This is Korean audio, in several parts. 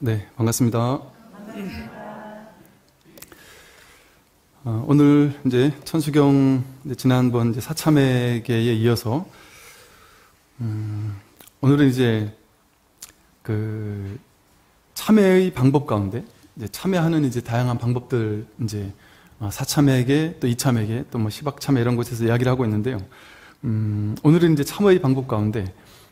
네, 반갑습니다. 오늘 이제 천수경 지난번 이제 사참회계에 이어서 오늘은 이제 그 참회의 방법 가운데 이제 참회하는 이제 다양한 방법들 이제 사참회계 또 이참회계 또 뭐 시박참회 이런 곳에서 이야기를 하고 있는데요. 오늘은 이제 참회의 방법 가운데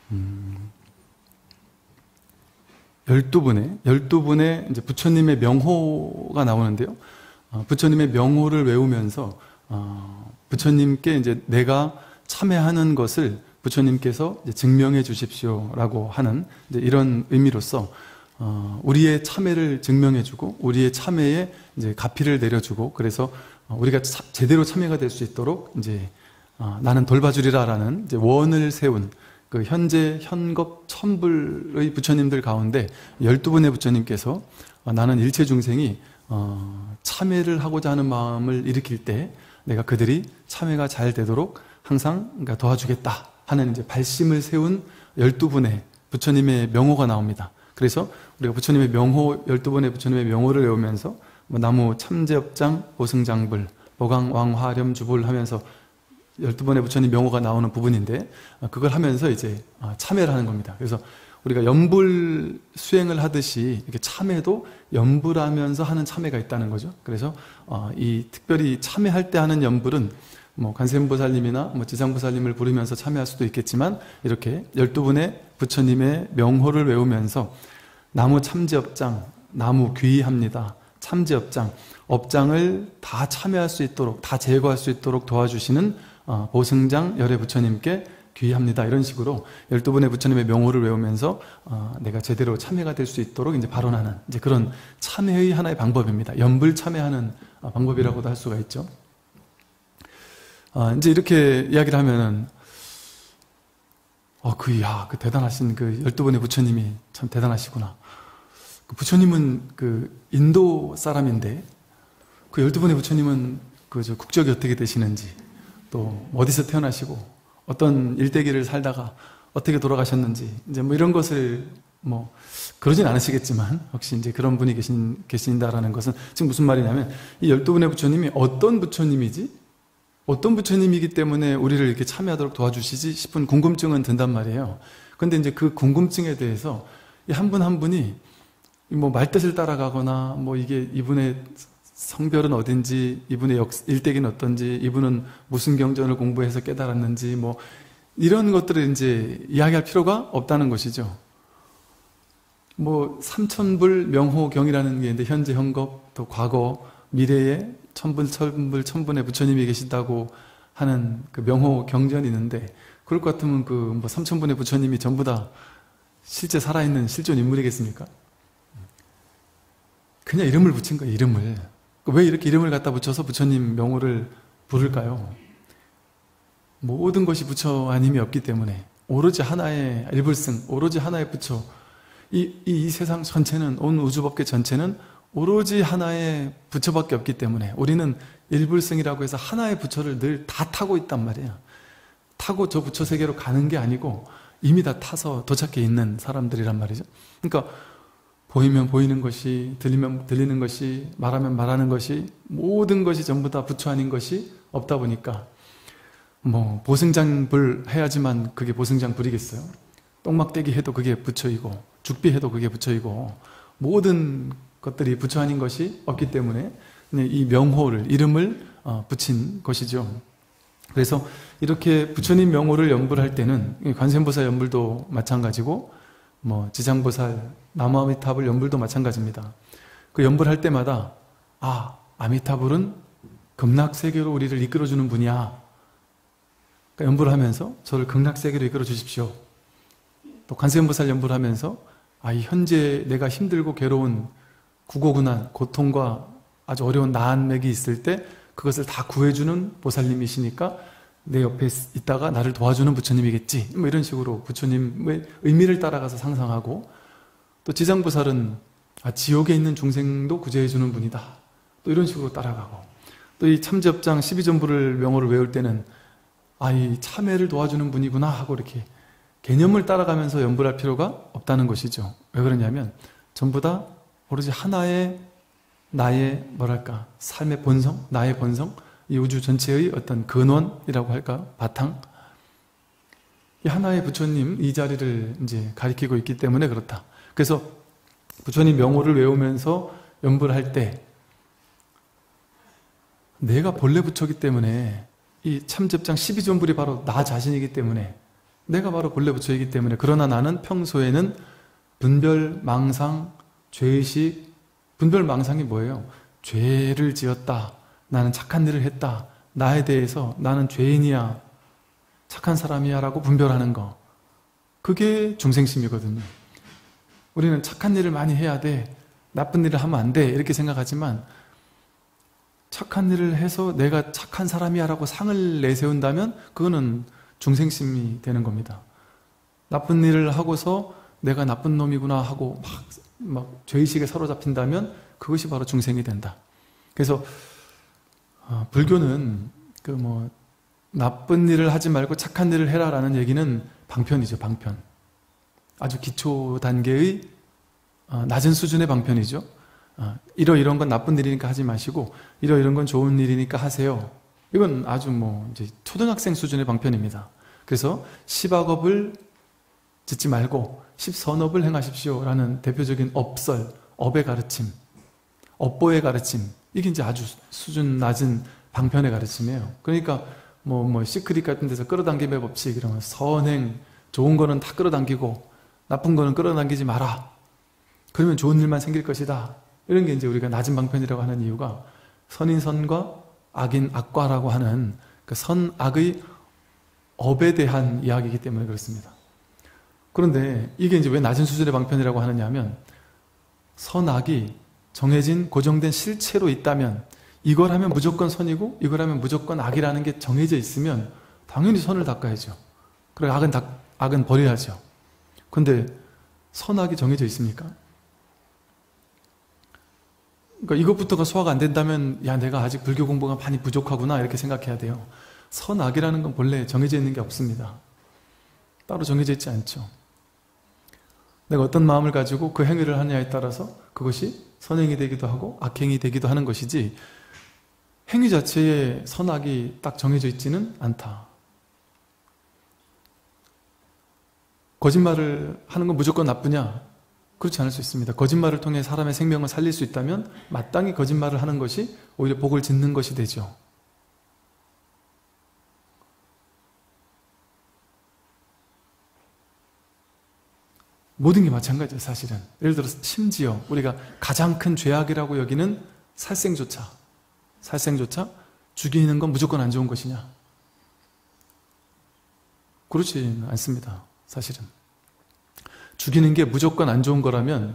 12분의 이제 부처님의 명호가 나오는데요. 부처님의 명호를 외우면서 부처님께 이제 내가 참회하는 것을 부처님께서 이제 증명해 주십시오라고 하는 이제 이런 의미로서 우리의 참회를 증명해 주고 우리의 참회에 이제 가피를 내려주고 그래서 우리가 제대로 참회가 될 수 있도록 이제 나는 돌봐주리라라는 이제 원을 세운 그 현재 현겁 천불의 부처님들 가운데 12분의 부처님께서 나는 일체 중생이 참회를 하고자 하는 마음을 일으킬 때 내가 그들이 참회가 잘 되도록 항상 그러니까 도와주겠다 하는 이제 발심을 세운 12분의 부처님의 명호가 나옵니다. 그래서 우리가 부처님의 명호 12분의 부처님의 명호를 외우면서 나무 참제업장 보승장불 보강왕화렴 주불 하면서 12번의 부처님 명호가 나오는 부분인데 그걸 하면서 이제 참회를 하는 겁니다. 그래서 우리가 연불 수행을 하듯이 이렇게 참회도 연불하면서 하는 참회가 있다는 거죠. 그래서 이 특별히 참회할 때 하는 연불은 뭐 관세음보살님이나 뭐 지상보살님을 부르면서 참회할 수도 있겠지만 이렇게 12분의 부처님의 명호를 외우면서 나무 참제업장, 나무 귀의합니다. 참제업장, 업장을 다 참회할 수 있도록 다 제거할 수 있도록 도와주시는 보승장 열애 부처님께 귀의합니다. 이런 식으로 12분의 부처님의 명호를 외우면서 내가 제대로 참회가 될 수 있도록 이제 발언하는 이제 그런 참회의 하나의 방법입니다. 연불 참회하는 방법이라고도 할 수가 있죠. 이제 이렇게 이야기를 하면은 그 대단하신 그 12분의 부처님이 참 대단하시구나. 그 부처님은 그 인도 사람인데 그 12분의 부처님은 그 국적이 어떻게 되시는지 또 어디서 태어나시고 어떤 일대기를 살다가 어떻게 돌아가셨는지 이제 뭐 이런 것을 뭐 그러진 않으시겠지만 혹시 이제 그런 분이 계신다라는 것은 지금 무슨 말이냐면 이 12분의 부처님이 어떤 부처님이지? 어떤 부처님이기 때문에 우리를 이렇게 참여하도록 도와주시지 싶은 궁금증은 든단 말이에요. 그런데 이제 그 궁금증에 대해서 한 분 한 분이 뭐 말뜻을 따라가거나 뭐 이게 이분의 성별은 어딘지, 이분의 일대기는 어떤지, 이분은 무슨 경전을 공부해서 깨달았는지, 뭐, 이런 것들을 이제 이야기할 필요가 없다는 것이죠. 뭐, 삼천불 명호경이라는 게 있는데, 현재, 현겁, 또 과거, 미래에 천분의 부처님이 계시다고 하는 그 명호 경전이 있는데, 그럴 것 같으면 그 뭐 삼천분의 부처님이 전부 다 실제 살아있는 실존 인물이겠습니까? 그냥 이름을 붙인 거예요, 이름을. 왜 이렇게 이름을 갖다 붙여서 부처님 명호를 부를까요? 모든 것이 부처 아님이 없기 때문에 오로지 하나의 일불승, 오로지 하나의 부처 이 세상 전체는 온 우주법계 전체는 오로지 하나의 부처밖에 없기 때문에 우리는 일불승이라고 해서 하나의 부처를 늘 다 타고 있단 말이에요. 타고 저 부처 세계로 가는 게 아니고 이미 다 타서 도착해 있는 사람들이란 말이죠. 그러니까 보이면 보이는 것이, 들리면 들리는 것이, 말하면 말하는 것이, 모든 것이 전부 다 부처 아닌 것이 없다 보니까 뭐 보승장불 해야지만 그게 보승장불이겠어요? 똥막대기 해도 그게 부처이고 죽비 해도 그게 부처이고 모든 것들이 부처 아닌 것이 없기 때문에 이 명호를, 이름을 붙인 것이죠. 그래서 이렇게 부처님 명호를 연불할 때는 관세음보살 연불도 마찬가지고 뭐 지장보살, 나무아미타불 연불도 마찬가지입니다. 그 연불할 때마다 아미타불은 극락세계로 우리를 이끌어주는 분이야. 그러니까 연불하면서 저를 극락세계로 이끌어 주십시오. 또 관세음보살 연불하면서 이 현재 내가 힘들고 괴로운 구고군한 고통과 아주 어려운 난맥이 있을 때 그것을 다 구해주는 보살님이시니까 내 옆에 있다가 나를 도와주는 부처님이겠지. 뭐 이런 식으로 부처님의 의미를 따라가서 상상하고 또 지장보살은 지옥에 있는 중생도 구제해주는 분이다. 또 이런 식으로 따라가고 또 이 참제업장 12전부를 명호를 외울 때는 이 참회를 도와주는 분이구나 하고 이렇게 개념을 따라가면서 연불할 필요가 없다는 것이죠. 왜 그러냐면 전부 다 오로지 하나의 나의 뭐랄까 삶의 본성, 나의 본성, 이 우주 전체의 어떤 근원이라고 할까, 바탕, 이 하나의 부처님 이 자리를 이제 가리키고 있기 때문에 그렇다. 그래서 부처님 명호를 외우면서 연불을 할 때 내가 본래 부처이기 때문에 이 참접장 12존불이 바로 나 자신이기 때문에 내가 바로 본래 부처이기 때문에 그러나 나는 평소에는 분별, 망상, 죄의식, 분별, 망상이 뭐예요? 죄를 지었다, 나는 착한 일을 했다, 나에 대해서 나는 죄인이야, 착한 사람이야 라고 분별하는 거, 그게 중생심이거든요. 우리는 착한 일을 많이 해야 돼, 나쁜 일을 하면 안 돼 이렇게 생각하지만 착한 일을 해서 내가 착한 사람이야 라고 상을 내세운다면 그거는 중생심이 되는 겁니다. 나쁜 일을 하고서 내가 나쁜 놈이구나 하고 막 죄의식에 사로잡힌다면 그것이 바로 중생이 된다. 그래서 불교는 나쁜 일을 하지 말고 착한 일을 해라 라는 얘기는 방편이죠. 방편. 아주 기초 단계의 낮은 수준의 방편이죠. 이런 건 나쁜 일이니까 하지 마시고 이런 건 좋은 일이니까 하세요. 이건 아주 이제 초등학생 수준의 방편입니다. 그래서 10악업을 짓지 말고 10선업을 행하십시오 라는 대표적인 업설, 업의 가르침, 업보의 가르침, 이게 이제 아주 수준 낮은 방편의 가르침이에요. 그러니까 시크릿 같은 데서 끌어당김의 법칙 이런 거, 선행, 좋은 거는 다 끌어당기고 나쁜 거는 끌어당기지 마라. 그러면 좋은 일만 생길 것이다. 이런 게 이제 우리가 낮은 방편이라고 하는 이유가 선인 선과 악인 악과라고 하는 그 선악의 업에 대한 이야기이기 때문에 그렇습니다. 그런데 이게 이제 왜 낮은 수준의 방편이라고 하느냐 하면 선악이 정해진 고정된 실체로 있다면 이걸 하면 무조건 선이고 이걸 하면 무조건 악이라는 게 정해져 있으면 당연히 선을 닦아야죠. 그리고 악은 버려야죠. 근데 선악이 정해져 있습니까? 그러니까 이것부터가 소화가 안 된다면 야, 내가 아직 불교 공부가 많이 부족하구나 이렇게 생각해야 돼요. 선악이라는 건 본래 정해져 있는 게 없습니다. 따로 정해져 있지 않죠. 내가 어떤 마음을 가지고 그 행위를 하느냐에 따라서 그것이 선행이 되기도 하고 악행이 되기도 하는 것이지 행위 자체에 선악이 딱 정해져 있지는 않다. 거짓말을 하는 건 무조건 나쁘냐? 그렇지 않을 수 있습니다. 거짓말을 통해 사람의 생명을 살릴 수 있다면 마땅히 거짓말을 하는 것이 오히려 복을 짓는 것이 되죠. 모든 게 마찬가지예요, 사실은. 예를 들어서 심지어 우리가 가장 큰 죄악이라고 여기는 살생조차 죽이는 건 무조건 안 좋은 것이냐? 그렇지 않습니다, 사실은. 죽이는 게 무조건 안 좋은 거라면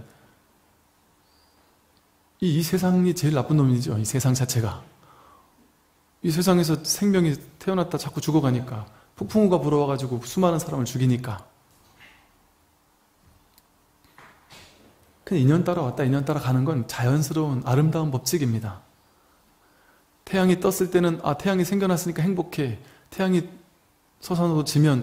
이 세상이 제일 나쁜 놈이죠. 이 세상 자체가. 이 세상에서 생명이 태어났다 자꾸 죽어가니까 폭풍우가 불어와가지고 수많은 사람을 죽이니까 그냥 인연 따라 왔다 인연 따라 가는 건 자연스러운 아름다운 법칙입니다. 태양이 떴을 때는 태양이 생겨났으니까 행복해. 태양이 솟아지면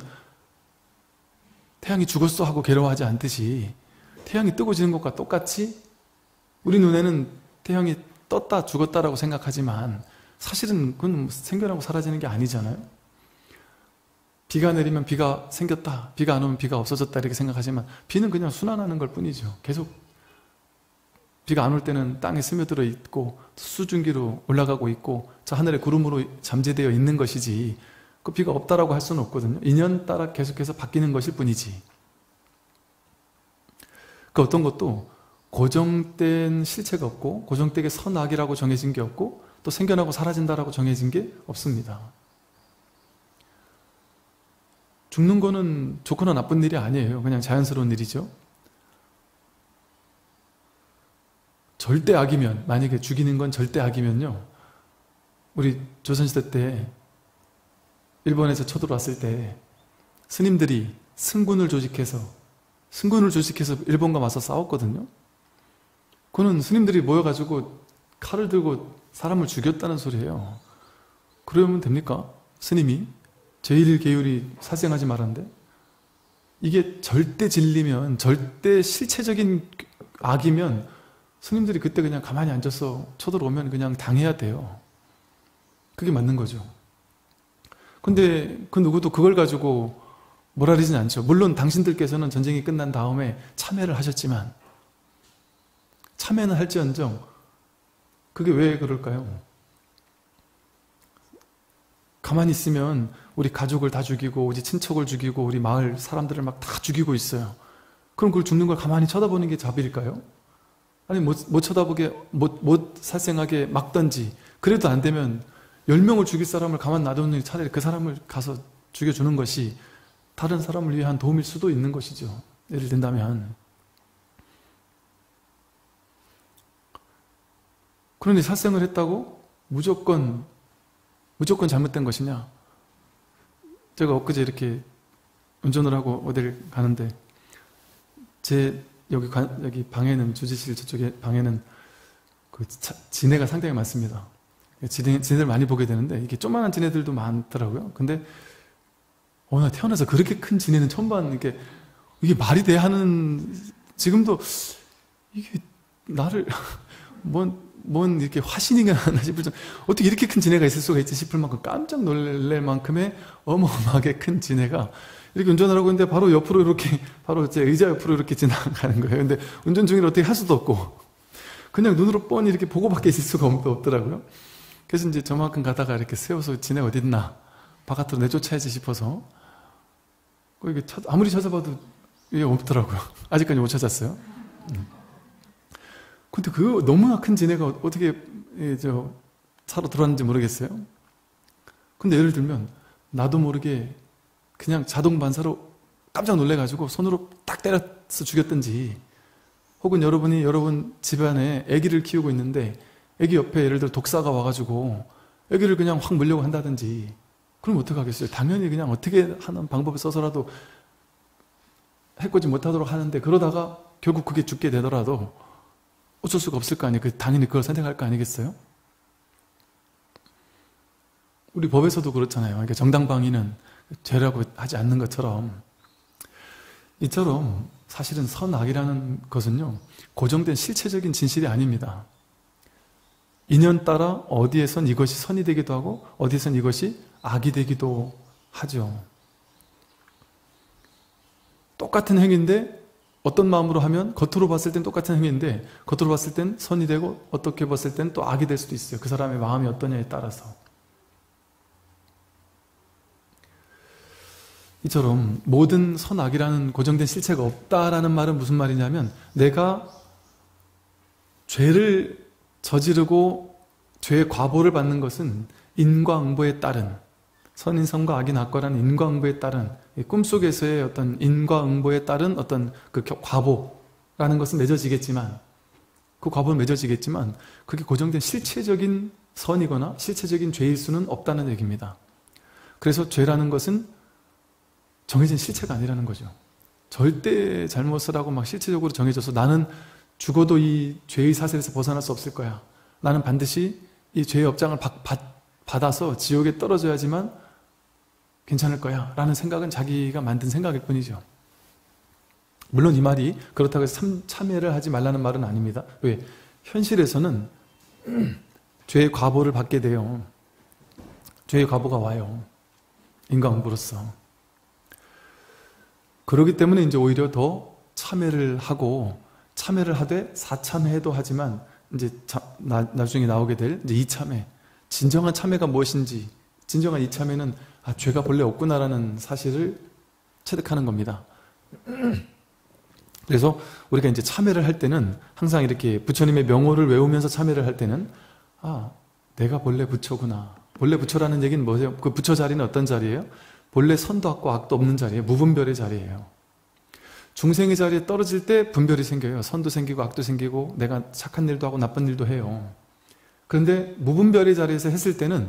태양이 죽었어 하고 괴로워하지 않듯이 태양이 뜨고 지는 것과 똑같이 우리 눈에는 태양이 떴다 죽었다라고 생각하지만 사실은 그건 생겨나고 사라지는 게 아니잖아요. 비가 내리면 비가 생겼다, 비가 안 오면 비가 없어졌다 이렇게 생각하지만 비는 그냥 순환하는 걸 뿐이죠. 계속 비가 안 올 때는 땅에 스며들어 있고 수증기로 올라가고 있고 저 하늘의 구름으로 잠재되어 있는 것이지 그 비가 없다라고 할 수는 없거든요. 인연 따라 계속해서 바뀌는 것일 뿐이지. 그 어떤 것도 고정된 실체가 없고 고정되게 선악이라고 정해진 게 없고 또 생겨나고 사라진다라고 정해진 게 없습니다. 죽는 거는 좋거나 나쁜 일이 아니에요. 그냥 자연스러운 일이죠. 절대 악이면, 만약에 죽이는 건 절대 악이면요, 우리 조선시대 때 일본에서 쳐들어왔을 때 스님들이 승군을 조직해서 일본과 맞서 싸웠거든요. 그는 스님들이 모여가지고 칼을 들고 사람을 죽였다는 소리예요. 그러면 됩니까? 스님이 제1계율이 살생하지 말았는데 이게 절대 진리면, 절대 실체적인 악이면 스님들이 그때 그냥 가만히 앉아서 쳐들어오면 그냥 당해야 돼요. 그게 맞는 거죠. 근데 그 누구도 그걸 가지고 뭐라 그러진 않죠. 물론 당신들께서는 전쟁이 끝난 다음에 참회를 하셨지만, 참회는 할지언정 그게 왜 그럴까요? 가만히 있으면 우리 가족을 다 죽이고 우리 친척을 죽이고 우리 마을 사람들을 막 다 죽이고 있어요. 그럼 그걸 죽는 걸 가만히 쳐다보는 게 자비일까요? 아니 못 쳐다보게 못 살생하게 막든지, 그래도 안 되면 10명을 죽일 사람을 가만 놔두는 차라리 그 사람을 가서 죽여주는 것이 다른 사람을 위한 도움일 수도 있는 것이죠. 예를 든다면. 그런데 살생을 했다고 무조건 잘못된 것이냐? 제가 엊그제 이렇게 운전을 하고 어딜 가는데 제 여기 방에는, 주지실 저쪽에 방에는 그 진해가 상당히 많습니다. 진해를 많이 보게 되는데 이게 조그만한 진해들도 많더라고요. 근데 나 태어나서 그렇게 큰 진해는 처음 봤는데 이게 말이 돼 하는, 지금도 이게 나를 뭔 이렇게 화신인가 하나 싶을 정도, 어떻게 이렇게 큰 진해가 있을 수가 있지 싶을 만큼 깜짝 놀랄 만큼의 어마어마하게 큰 진해가 이렇게 운전을 하고 있는데 바로 옆으로 이렇게, 바로 제 의자 옆으로 이렇게 지나가는 거예요. 근데 운전 중이라 어떻게 할 수도 없고 그냥 눈으로 뻔히 이렇게 보고밖에 있을 수가 없더라고요. 그래서 이제 저만큼 가다가 이렇게 세워서 진해 어디 있나 바깥으로 내쫓아야지 싶어서 이게 아무리 찾아봐도 이게 없더라고요. 아직까지 못 찾았어요. 근데 그 너무나 큰 진해가 어떻게 차로 들어왔는지 모르겠어요. 근데 예를 들면 나도 모르게 그냥 자동 반사로 깜짝 놀래가지고 손으로 딱 때려서 죽였든지, 혹은 여러분 집안에 아기를 키우고 있는데 아기 옆에 예를 들어 독사가 와가지고 아기를 그냥 확 물려고 한다든지, 그럼 어떡하겠어요? 당연히 그냥 어떻게 하는 방법을 써서라도 해코지 못하도록 하는데, 그러다가 결국 그게 죽게 되더라도 어쩔 수가 없을 거 아니에요. 당연히 그걸 선택할 거 아니겠어요? 우리 법에서도 그렇잖아요. 그러니까 정당방위는 죄라고 하지 않는 것처럼, 이처럼 사실은 선악이라는 것은요, 고정된 실체적인 진실이 아닙니다. 인연 따라 어디에선 이것이 선이 되기도 하고 어디에선 이것이 악이 되기도 하죠. 똑같은 행위인데 어떤 마음으로 하면 겉으로 봤을 땐 똑같은 행위인데 겉으로 봤을 땐 선이 되고 어떻게 봤을 땐 또 악이 될 수도 있어요. 그 사람의 마음이 어떠냐에 따라서. 이처럼 모든 선악이라는 고정된 실체가 없다라는 말은 무슨 말이냐면, 내가 죄를 저지르고 죄의 과보를 받는 것은 인과응보에 따른, 선인선과 악인 악과라는 인과응보에 따른, 꿈속에서의 어떤 인과응보에 따른 어떤 그 과보라는 것은 맺어지겠지만, 그 과보는 맺어지겠지만 그게 고정된 실체적인 선이거나 실체적인 죄일 수는 없다는 얘기입니다. 그래서 죄라는 것은 정해진 실체가 아니라는 거죠. 절대 잘못을 하고 막 실체적으로 정해져서 나는 죽어도 이 죄의 사슬에서 벗어날 수 없을 거야, 나는 반드시 이 죄의 업장을 받아서 지옥에 떨어져야지만 괜찮을 거야 라는 생각은 자기가 만든 생각일 뿐이죠. 물론 이 말이 그렇다고 해서 참회를 하지 말라는 말은 아닙니다. 왜? 현실에서는 죄의 과보를 받게 돼요. 죄의 과보가 와요. 인과응보로서. 그렇기 때문에 이제 오히려 더 참회를 하고, 참회를 하되 사참회도 하지만 이제 나중에 나오게 될 이제 이참회, 진정한 참회가 무엇인지, 진정한 이참회는 죄가 본래 없구나라는 사실을 체득하는 겁니다. 그래서 우리가 이제 참회를 할 때는 항상 이렇게 부처님의 명호를 외우면서 참회를 할 때는 내가 본래 부처구나. 본래 부처라는 얘기는 뭐예요? 그 부처 자리는 어떤 자리예요? 본래 선도 없고 악도 없는 자리예요. 무분별의 자리예요. 중생의 자리에 떨어질 때 분별이 생겨요. 선도 생기고 악도 생기고 내가 착한 일도 하고 나쁜 일도 해요. 그런데 무분별의 자리에서 했을 때는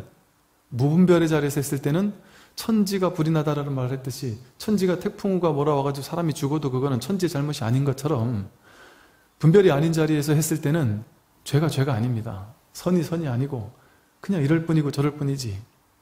천지가 불이 나다라는 말을 했듯이, 천지가 태풍우가 몰아와가지고 사람이 죽어도 그거는 천지의 잘못이 아닌 것처럼, 분별이 아닌 자리에서 했을 때는 죄가 아닙니다. 선이 아니고 그냥 이럴 뿐이고 저럴 뿐이지.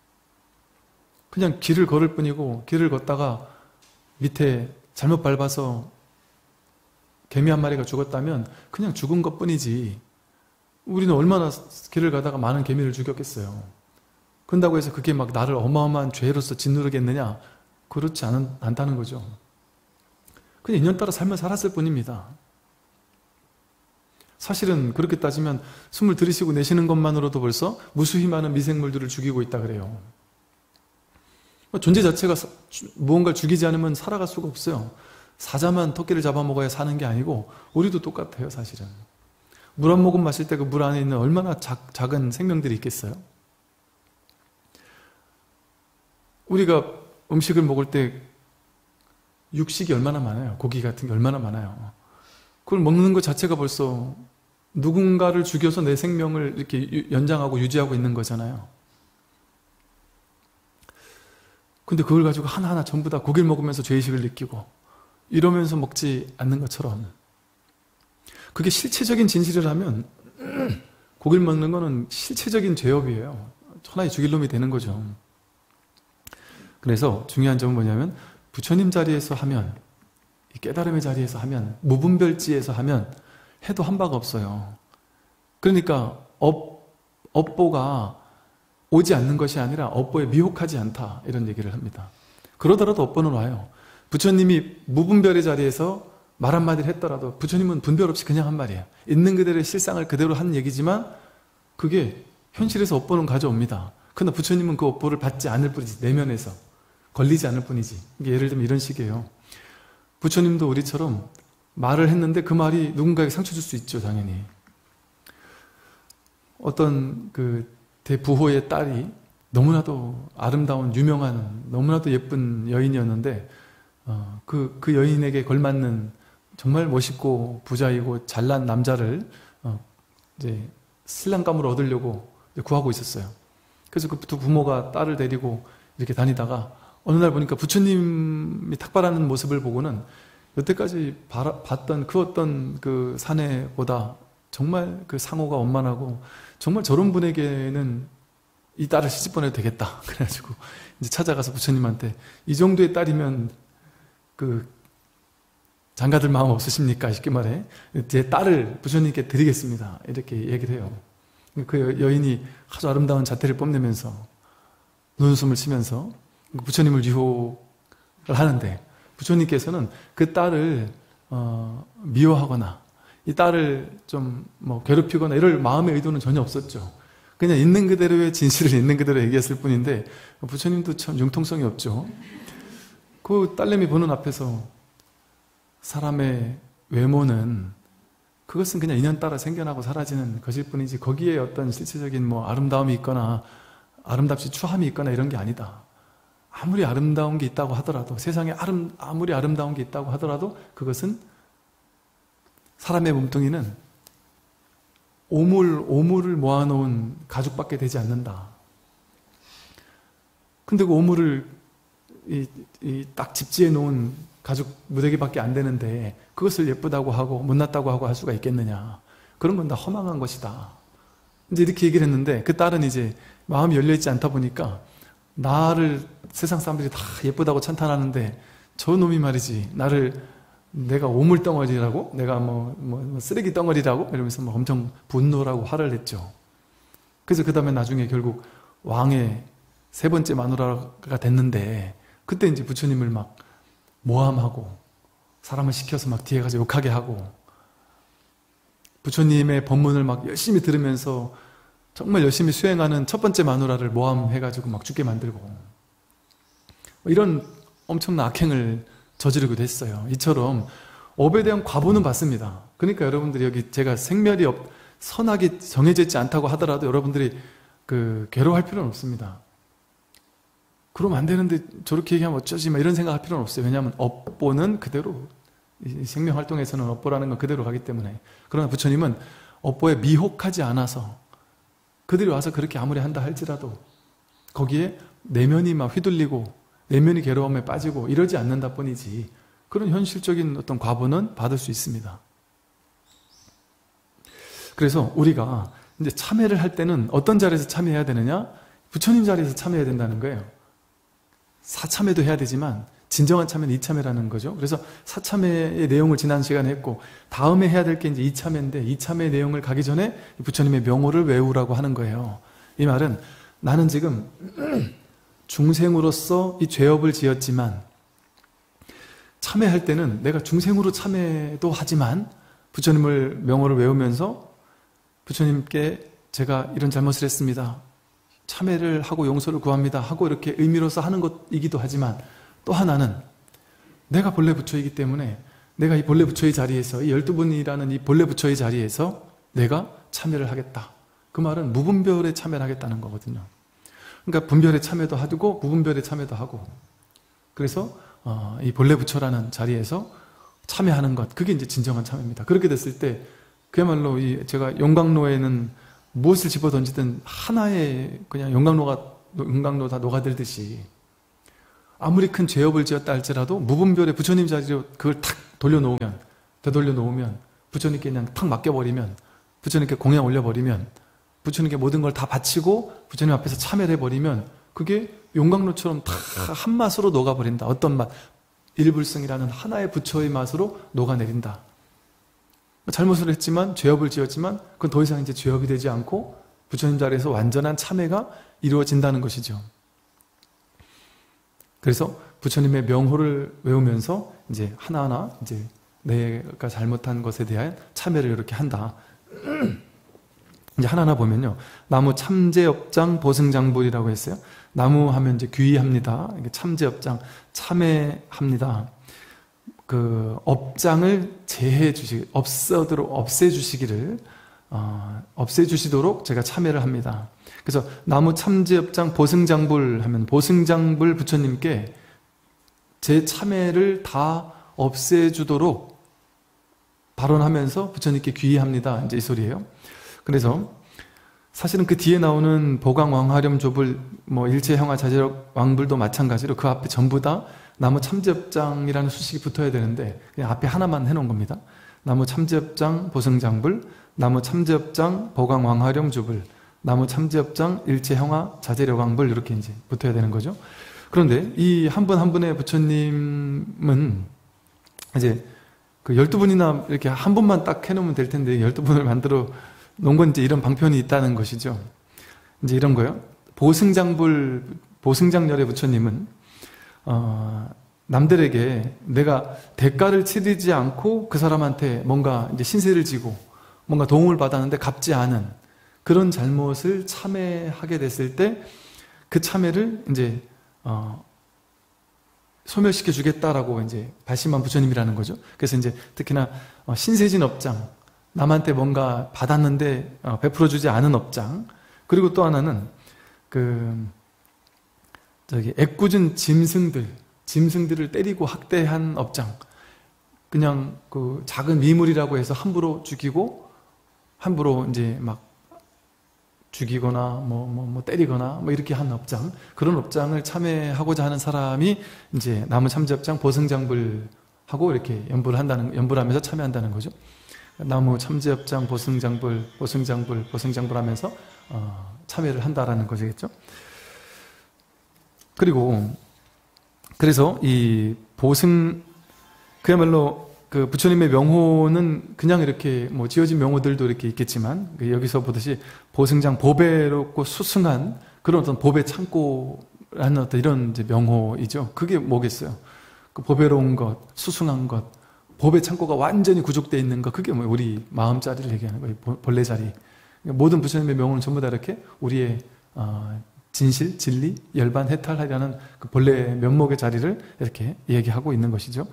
그냥 길을 걸을 뿐이고, 길을 걷다가 밑에 잘못 밟아서 개미 한 마리가 죽었다면 그냥 죽은 것 뿐이지 우리는 얼마나 길을 가다가 많은 개미를 죽였겠어요. 그런다고 해서 그게 막 나를 어마어마한 죄로서 짓누르겠느냐? 그렇지 않다는 거죠. 그냥 인연 따라 삶을 살았을 뿐입니다. 사실은 그렇게 따지면 숨을 들이쉬고 내쉬는 것만으로도 벌써 무수히 많은 미생물들을 죽이고 있다 그래요. 존재 자체가 무언가를 죽이지 않으면 살아갈 수가 없어요. 사자만 토끼를 잡아먹어야 사는 게 아니고 우리도 똑같아요, 사실은. 물 한 모금 마실 때 그 물 안에 있는 얼마나 작은 생명들이 있겠어요? 우리가 음식을 먹을 때 육식이 얼마나 많아요? 고기 같은 게 얼마나 많아요? 그걸 먹는 것 자체가 벌써 누군가를 죽여서 내 생명을 이렇게 연장하고 유지하고 있는 거잖아요. 근데 그걸 가지고 하나하나 전부 다 고기를 먹으면서 죄의식을 느끼고 이러면서 먹지 않는 것처럼 그게 실체적인 진실이라면 고기를 먹는 거는 실체적인 죄업이에요. 천하의 죽일 놈이 되는 거죠. 그래서 중요한 점은 뭐냐면 부처님 자리에서 하면 이 깨달음의 자리에서 하면 무분별지에서 하면 해도 한 바가 없어요. 그러니까 업보가 오지 않는 것이 아니라 업보에 미혹하지 않다 이런 얘기를 합니다. 그러더라도 업보는 와요. 부처님이 무분별의 자리에서 말 한마디를 했더라도 부처님은 분별 없이 그냥 한 말이에요. 있는 그대로의 실상을 그대로 한 얘기지만 그게 현실에서 업보는 가져옵니다. 그러나 부처님은 그 업보를 받지 않을 뿐이지, 내면에서 걸리지 않을 뿐이지. 예를 들면 이런 식이에요. 부처님도 우리처럼 말을 했는데 그 말이 누군가에게 상처 줄 수 있죠, 당연히. 어떤 그 대부호의 딸이 너무나도 아름다운 유명한 너무나도 예쁜 여인이었는데 그 여인에게 걸맞는 정말 멋있고 부자이고 잘난 남자를 이제 신랑감으로 얻으려고 구하고 있었어요. 그래서 그 두 부모가 딸을 데리고 이렇게 다니다가 어느 날 보니까 부처님이 탁발하는 모습을 보고는 여태까지 봤던 그 어떤 그 사내보다 정말 그 상호가 원만하고 정말 저런 분에게는 이 딸을 시집 보내도 되겠다. 그래가지고 이제 찾아가서 부처님한테 이 정도의 딸이면 그 장가들 마음 없으십니까? 쉽게 말해. 제 딸을 부처님께 드리겠습니다. 이렇게 얘기를 해요. 그 여인이 아주 아름다운 자태를 뽐내면서 눈웃음을 치면서 부처님을 유혹을 하는데 부처님께서는 그 딸을 미워하거나 이 딸을 좀 뭐 괴롭히거나 이럴 마음의 의도는 전혀 없었죠. 그냥 있는 그대로의 진실을 있는 그대로 얘기했을 뿐인데 부처님도 참 융통성이 없죠. 그 딸내미 보는 앞에서 사람의 외모는 그것은 그냥 인연 따라 생겨나고 사라지는 것일 뿐이지 거기에 어떤 실체적인 뭐 아름다움이 있거나 아름답지 추함이 있거나 이런 게 아니다. 아무리 아름다운 게 있다고 하더라도 세상에 아무리 아름다운 게 있다고 하더라도 그것은 사람의 몸뚱이는 오물을 모아놓은 가죽밖에 되지 않는다. 근데 그 오물을 딱 집지해 놓은 가죽 무더기밖에 안 되는데 그것을 예쁘다고 하고 못났다고 하고 할 수가 있겠느냐. 그런 건 다 허망한 것이다. 이제 이렇게 얘기를 했는데 그 딸은 이제 마음이 열려있지 않다 보니까 나를 세상 사람들이 다 예쁘다고 찬탄하는데 저 놈이 말이지 내가 오물덩어리라고? 내가 뭐 쓰레기 덩어리라고? 이러면서 뭐 엄청 분노라고 화를 냈죠. 그래서 그 다음에 나중에 결국 왕의 세 번째 마누라가 됐는데 그때 이제 부처님을 막 모함하고 사람을 시켜서 막 뒤에 가서 욕하게 하고 부처님의 법문을 막 열심히 들으면서 정말 열심히 수행하는 첫 번째 마누라를 모함해가지고 막 죽게 만들고 이런 엄청난 악행을 저지르기도 했어요. 이처럼 업에 대한 과보는 받습니다. 그러니까 여러분들이 여기 제가 생멸이 선악이 정해져 있지 않다고 하더라도 여러분들이 괴로워할 필요는 없습니다. 그러면 안 되는데 저렇게 얘기하면 어쩌지 이런 생각할 필요는 없어요. 왜냐하면 업보는 그대로 생명활동에서는 업보라는 건 그대로 가기 때문에. 그러나 부처님은 업보에 미혹하지 않아서 그들이 와서 그렇게 아무리 한다 할지라도 거기에 내면이 막 휘둘리고 내면이 괴로움에 빠지고 이러지 않는다 뿐이지 그런 현실적인 어떤 과보는 받을 수 있습니다. 그래서 우리가 이제 참회를 할 때는 어떤 자리에서 참회해야 되느냐? 부처님 자리에서 참회해야 된다는 거예요. 사참회도 해야 되지만 진정한 참회는 이참회라는 거죠. 그래서 사참회의 내용을 지난 시간에 했고, 다음에 해야 될 게 이제 이참회인데, 이참회 내용을 가기 전에 부처님의 명호를 외우라고 하는 거예요. 이 말은 나는 지금 중생으로서 이 죄업을 지었지만, 참회할 때는 내가 중생으로 참회도 하지만 부처님을 명호를 외우면서 부처님께 제가 이런 잘못을 했습니다, 참회를 하고 용서를 구합니다 하고 이렇게 의미로서 하는 것이기도 하지만, 또 하나는 내가 본래 부처이기 때문에 내가 이 본래 부처의 자리에서, 이 12분이라는 이 본래 부처의 자리에서 내가 참회를 하겠다. 그 말은 무분별의 참회를 하겠다는 거거든요. 그러니까 분별의 참회도 하고 무분별의 참회도 하고, 그래서 이 본래 부처라는 자리에서 참회하는 것, 그게 이제 진정한 참회입니다. 그렇게 됐을 때 그야말로 제가 용광로에는 무엇을 집어던지든 하나의 그냥 용광로 다 녹아들듯이, 아무리 큰 죄업을 지었다 할지라도 무분별의 부처님 자리로 그걸 탁 돌려놓으면, 되돌려 놓으면, 부처님께 그냥 탁 맡겨버리면, 부처님께 공양 올려버리면, 부처님께 모든 걸 다 바치고 부처님 앞에서 참회를 해버리면, 그게 용광로처럼 다 한 맛으로 녹아버린다. 어떤 맛? 일불승이라는 하나의 부처의 맛으로 녹아내린다. 잘못을 했지만, 죄업을 지었지만 그건 더 이상 이제 죄업이 되지 않고 부처님 자리에서 완전한 참회가 이루어진다는 것이죠. 그래서 부처님의 명호를 외우면서 이제 하나하나 이제 내가 잘못한 것에 대한 참회를 이렇게 한다. 이제 하나하나 보면요, 나무 참제업장 보승장불이라고 했어요. 나무 하면 이제 귀의합니다. 참제업장, 참회합니다. 그 업장을 제해 주시, 없애주시기를 없애주시도록 제가 참회를 합니다. 그래서 나무 참제업장 보승장불 하면, 보승장불 부처님께 제 참회를 다 없애주도록 발언하면서 부처님께 귀의합니다. 이제 이 소리예요. 그래서 사실은 그 뒤에 나오는 보강왕화렴 조불, 일체형화 자제력 왕불도 마찬가지로 그 앞에 전부 다 나무 참제업장이라는 수식이 붙어야 되는데 그냥 앞에 하나만 해놓은 겁니다. 나무 참제업장 보승장불, 나무 참제업장 보강왕화렴 조불, 나무 참제업장 일체형화 자제력 왕불, 이렇게 이제 붙어야 되는 거죠. 그런데 이 한 분 한 분의 부처님은 이제 그 12분이나 이렇게 한 분만 딱 해놓으면 될 텐데 12분을 만들어 놓은 건 이제 이런 방편이 있다는 것이죠. 이제 이런 거요. 보승장열의 부처님은 남들에게 내가 대가를 치르지 않고 그 사람한테 뭔가 이제 신세를 지고 뭔가 도움을 받았는데 갚지 않은 그런 잘못을 참회하게 됐을 때 그 참회를 이제 소멸시켜 주겠다라고 이제 발심한 부처님이라는 거죠. 그래서 이제 특히나 신세진 업장, 남한테 뭔가 받았는데 베풀어주지 않은 업장, 그리고 또 하나는 애꿎은 짐승들을 때리고 학대한 업장, 그냥 그 작은 미물이라고 해서 함부로 죽이고 함부로 이제 막 죽이거나 때리거나 이렇게 한 업장, 그런 업장을 참회하고자 하는 사람이 이제 나무 참제업장 보승장불 하고 이렇게 연불을 하면서 참회한다는 거죠. 나무 참제업장 보승장불 하면서 참회를 한다라는 것이겠죠. 그래서 이 그야말로 그 부처님의 명호는 그냥 이렇게 지어진 명호들도 이렇게 있겠지만, 여기서 보듯이 보승장 보배롭고 수승한 그런 어떤 보배 창고라는 어떤 이런 이제 명호이죠. 그게 뭐겠어요? 그 보배로운 것, 수승한 것, 보배 창고가 완전히 구족되어 있는 것, 그게 우리 마음자리를 얘기하는 거예요. 본래 자리. 모든 부처님의 명호는 전부 다 이렇게 우리의 진실, 진리, 열반, 해탈하려는 그 본래 면목의 자리를 이렇게 얘기하고 있는 것이죠.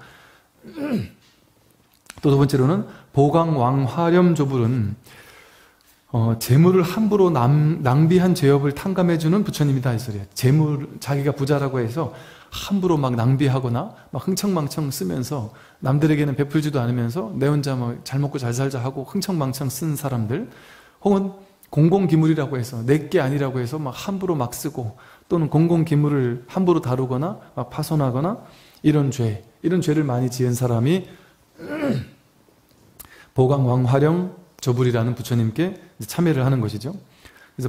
또 두 번째로는 보강왕화렴 조불은 재물을 함부로 낭비한 죄업을 탕감해주는 부처님이다, 이 소리예요. 자기가 부자라고 해서 함부로 막 낭비하거나 막 흥청망청 쓰면서 남들에게는 베풀지도 않으면서 내 혼자 잘 먹고 잘 살자 하고 흥청망청 쓴 사람들, 혹은 공공기물이라고 해서 내게 아니라고 해서 막 함부로 막 쓰고, 또는 공공기물을 함부로 다루거나 막 파손하거나 이런 죄를 많이 지은 사람이 보강왕화렴 조불이라는 부처님께 참회를 하는 것이죠. 그래서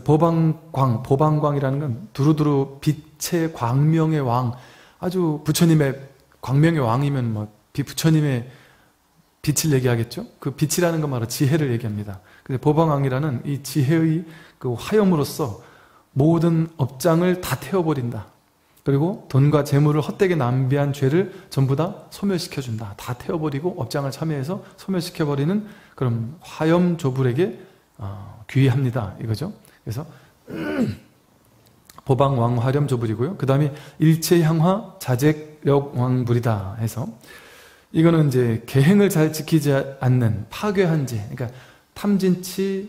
보방광이라는 건 두루두루 빛의 광명의 왕, 아주 부처님의 광명의 왕이면 뭐 부처님의 빛을 얘기하겠죠? 그 빛이라는 건 바로 지혜를 얘기합니다. 근데 보방왕이라는 이 지혜의 그 화염으로서 모든 업장을 다 태워버린다. 그리고 돈과 재물을 헛되게 낭비한 죄를 전부 다 소멸시켜준다. 다 태워버리고 업장을 참여해서 소멸시켜버리는 그런 화염조불에게 귀의합니다. 이거죠. 그래서 보방왕 화염조불이고요. 그 다음에 일체향화 자재력왕불이다 해서 이거는 이제 계행을 잘 지키지 않는 파괴한 죄, 그러니까 탐진치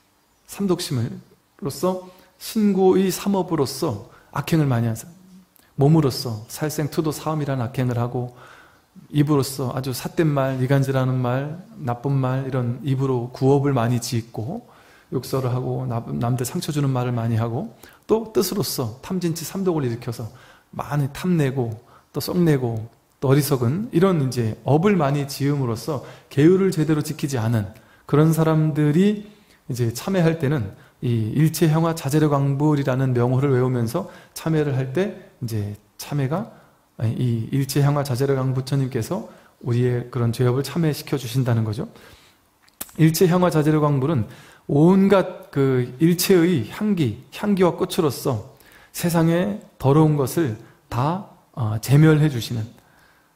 삼독심으로써 신고의 삼업으로서 악행을 많이 하서 몸으로써 살생, 투도, 사음이라는 악행을 하고 입으로써 아주 삿된 말, 이간질하는 말, 나쁜 말 이런 입으로 구업을 많이 짓고 욕설을 하고 남들 상처 주는 말을 많이 하고 또 뜻으로써 탐진치 삼독을 일으켜서 많이 탐내고 또 썩내고 또 어리석은 이런 이제 업을 많이 지음으로써 계율을 제대로 지키지 않은 그런 사람들이 이제 참회할 때는 이 일체형화 자재력왕불이라는 명호를 외우면서 참회를 할 때 이제 참회가 이 일체형화 자재력왕 부처님께서 우리의 그런 죄업을 참회시켜 주신다는 거죠. 일체형화 자재력왕불은 온갖 그 일체의 향기와 꽃으로서 세상의 더러운 것을 다 제멸해 주시는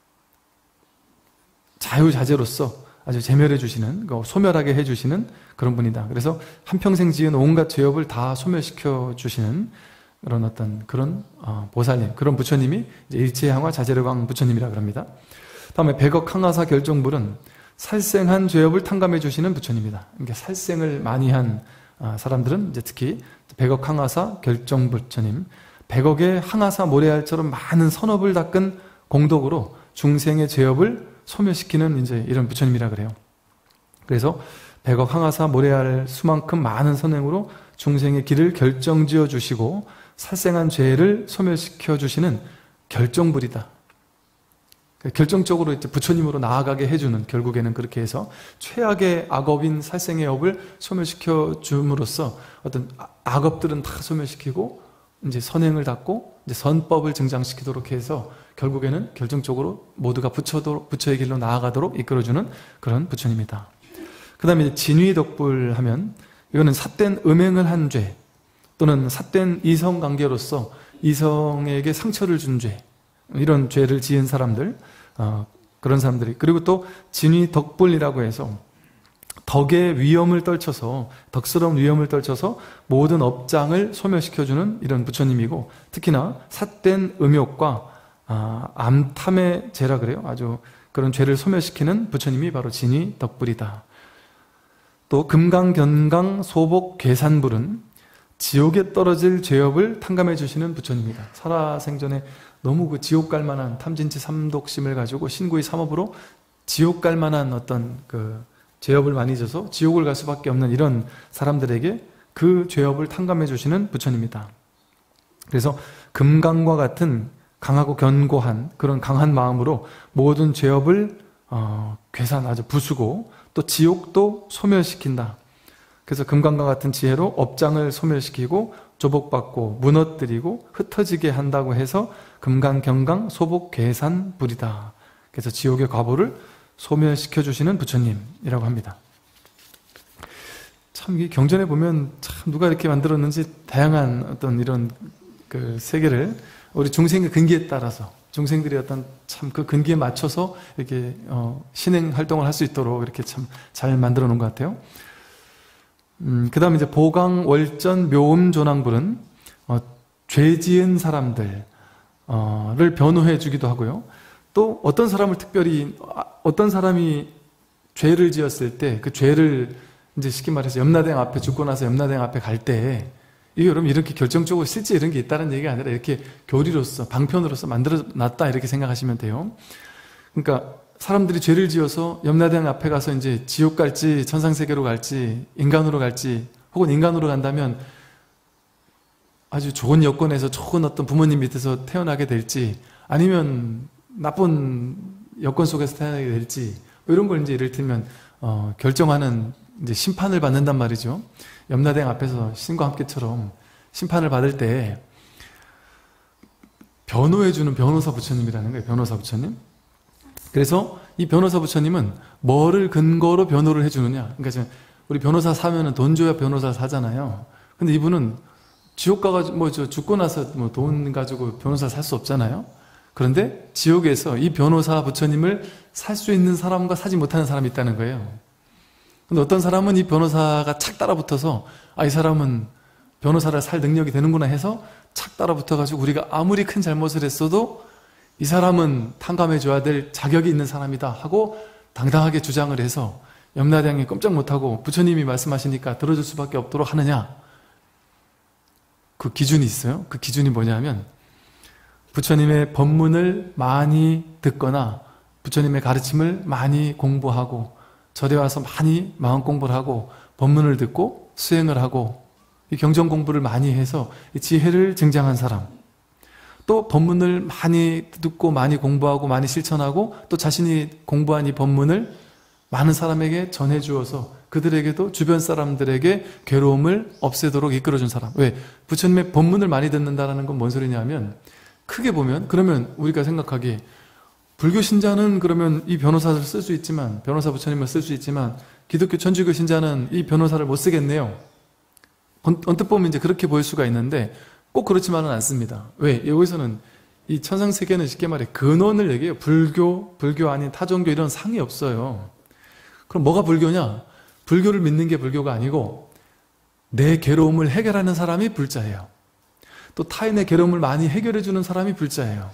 자유자재로서 아주 제멸해 주시는, 소멸하게 해 주시는 그런 분이다. 그래서 한평생 지은 온갖 죄업을 다 소멸시켜 주시는 그런 어떤 그런 보살님, 그런 부처님이 이제 일체향화 자재력왕 부처님이라 그럽니다. 다음에 백억 항아사 결정불은 살생한 죄업을 탕감해 주시는 부처님이다. 그러니까 살생을 많이 한 사람들은 이제 특히 백억 항아사 결정 부처님, 백억의 항아사 모래알처럼 많은 선업을 닦은 공덕으로 중생의 죄업을 소멸시키는 이제 이런 부처님이라 그래요. 그래서 백억 항아사 모래알 수만큼 많은 선행으로 중생의 길을 결정지어 주시고 살생한 죄를 소멸시켜 주시는 결정불이다. 결정적으로 이제 부처님으로 나아가게 해주는, 결국에는 그렇게 해서 최악의 악업인 살생의 업을 소멸시켜 줌으로써 어떤 악업들은 다 소멸시키고 이제 선행을 닦고 이제 선법을 증장시키도록 해서 결국에는 결정적으로 모두가 부처의 길로 나아가도록 이끌어주는 그런 부처님이다. 그 다음에 진위덕불 하면 이거는 삿된 음행을 한 죄 또는 삿된 이성관계로서 이성에게 상처를 준 죄, 이런 죄를 지은 사람들, 그런 사람들이, 그리고 또 진위덕불이라고 해서 덕의 위험을 떨쳐서, 덕스러운 위험을 떨쳐서 모든 업장을 소멸시켜주는 이런 부처님이고, 특히나 삿된 음욕과 암탐의 죄라 그래요. 아주 그런 죄를 소멸시키는 부처님이 바로 진위덕불이다. 또 금강견강 소복괴산불은 지옥에 떨어질 죄업을 탕감해 주시는 부처님이다. 살아생전에 너무 그 지옥 갈 만한 탐진치 삼독심을 가지고 신구의 삼업으로 지옥 갈 만한 어떤 그 죄업을 많이 져서 지옥을 갈 수밖에 없는 이런 사람들에게 그 죄업을 탕감해 주시는 부처님이다. 그래서 금강과 같은 강하고 견고한 그런 강한 마음으로 모든 죄업을 괴산, 아주 부수고 또 지옥도 소멸시킨다. 그래서 금강과 같은 지혜로 업장을 소멸시키고 조복받고 무너뜨리고 흩어지게 한다고 해서 금강경강 소복괴산불이다. 그래서 지옥의 과보를 소멸시켜 주시는 부처님이라고 합니다. 참 이 경전에 보면 참 누가 이렇게 만들었는지 다양한 어떤 이런 그 세계를 우리 중생의 근기에 따라서 중생들이 어떤 참 그 근기에 맞춰서 이렇게 신행 활동을 할 수 있도록 이렇게 참 잘 만들어 놓은 것 같아요. 그 다음에 이제 보강월전 묘음존왕불은 죄 지은 사람들을 변호해 주기도 하고요. 또 어떤 사람을 특별히, 어떤 사람이 죄를 지었을 때 그 죄를 이제 쉽게 말해서 염라대왕 앞에, 죽고 나서 염라대왕 앞에 갈 때, 이게 여러분 이렇게 결정적으로 실제 이런 게 있다는 얘기가 아니라 이렇게 교리로서, 방편으로서 만들어 놨다 이렇게 생각하시면 돼요. 그러니까 사람들이 죄를 지어서 염라대왕 앞에 가서 이제 지옥 갈지 천상세계로 갈지 인간으로 갈지, 혹은 인간으로 간다면 아주 좋은 여건에서 좋은 어떤 부모님 밑에서 태어나게 될지, 아니면 나쁜 여건 속에서 태어나게 될지, 뭐 이런 걸 이제 예를 들면 결정하는 이제 심판을 받는단 말이죠. 염라대왕 앞에서 신과 함께처럼 심판을 받을 때 변호해주는 변호사 부처님이라는 거예요. 변호사 부처님. 그래서 이 변호사 부처님은 뭐를 근거로 변호를 해주느냐. 그러니까 지금 우리 변호사 사면은 돈 줘야 변호사 사잖아요. 근데 이분은 지옥 가가지고 죽고 나서 돈 가지고 변호사 살 수 없잖아요. 그런데 지옥에서 이 변호사 부처님을 살 수 있는 사람과 사지 못하는 사람이 있다는 거예요. 근데 어떤 사람은 이 변호사가 착 따라붙어서 이 사람은 변호사를 살 능력이 되는구나 해서 착 따라붙어가지고 우리가 아무리 큰 잘못을 했어도 이 사람은 탕감해줘야 될 자격이 있는 사람이다 하고 당당하게 주장을 해서 염라대왕이 꼼짝 못하고 부처님이 말씀하시니까 들어줄 수밖에 없도록 하느냐. 그 기준이 있어요. 그 기준이 뭐냐면 부처님의 법문을 많이 듣거나 부처님의 가르침을 많이 공부하고 절에 와서 많이 마음 공부를 하고 법문을 듣고 수행을 하고 이 경전 공부를 많이 해서 이 지혜를 증장한 사람, 또 법문을 많이 듣고 많이 공부하고 많이 실천하고 또 자신이 공부한 이 법문을 많은 사람에게 전해주어서 그들에게도 주변 사람들에게 괴로움을 없애도록 이끌어준 사람. 왜? 부처님의 법문을 많이 듣는다는 건 뭔 소리냐면 크게 보면 그러면 우리가 생각하기에 불교 신자는 그러면 이 변호사를 쓸 수 있지만 변호사 부처님을 쓸 수 있지만 기독교 천주교 신자는 이 변호사를 못 쓰겠네요. 언뜻 보면 이제 그렇게 보일 수가 있는데 꼭 그렇지만은 않습니다. 왜? 여기서는 이 천상세계는 쉽게 말해 근원을 얘기해요. 불교 아닌 타종교 이런 상이 없어요. 그럼 뭐가 불교냐? 불교를 믿는 게 불교가 아니고 내 괴로움을 해결하는 사람이 불자예요. 또 타인의 괴로움을 많이 해결해주는 사람이 불자예요.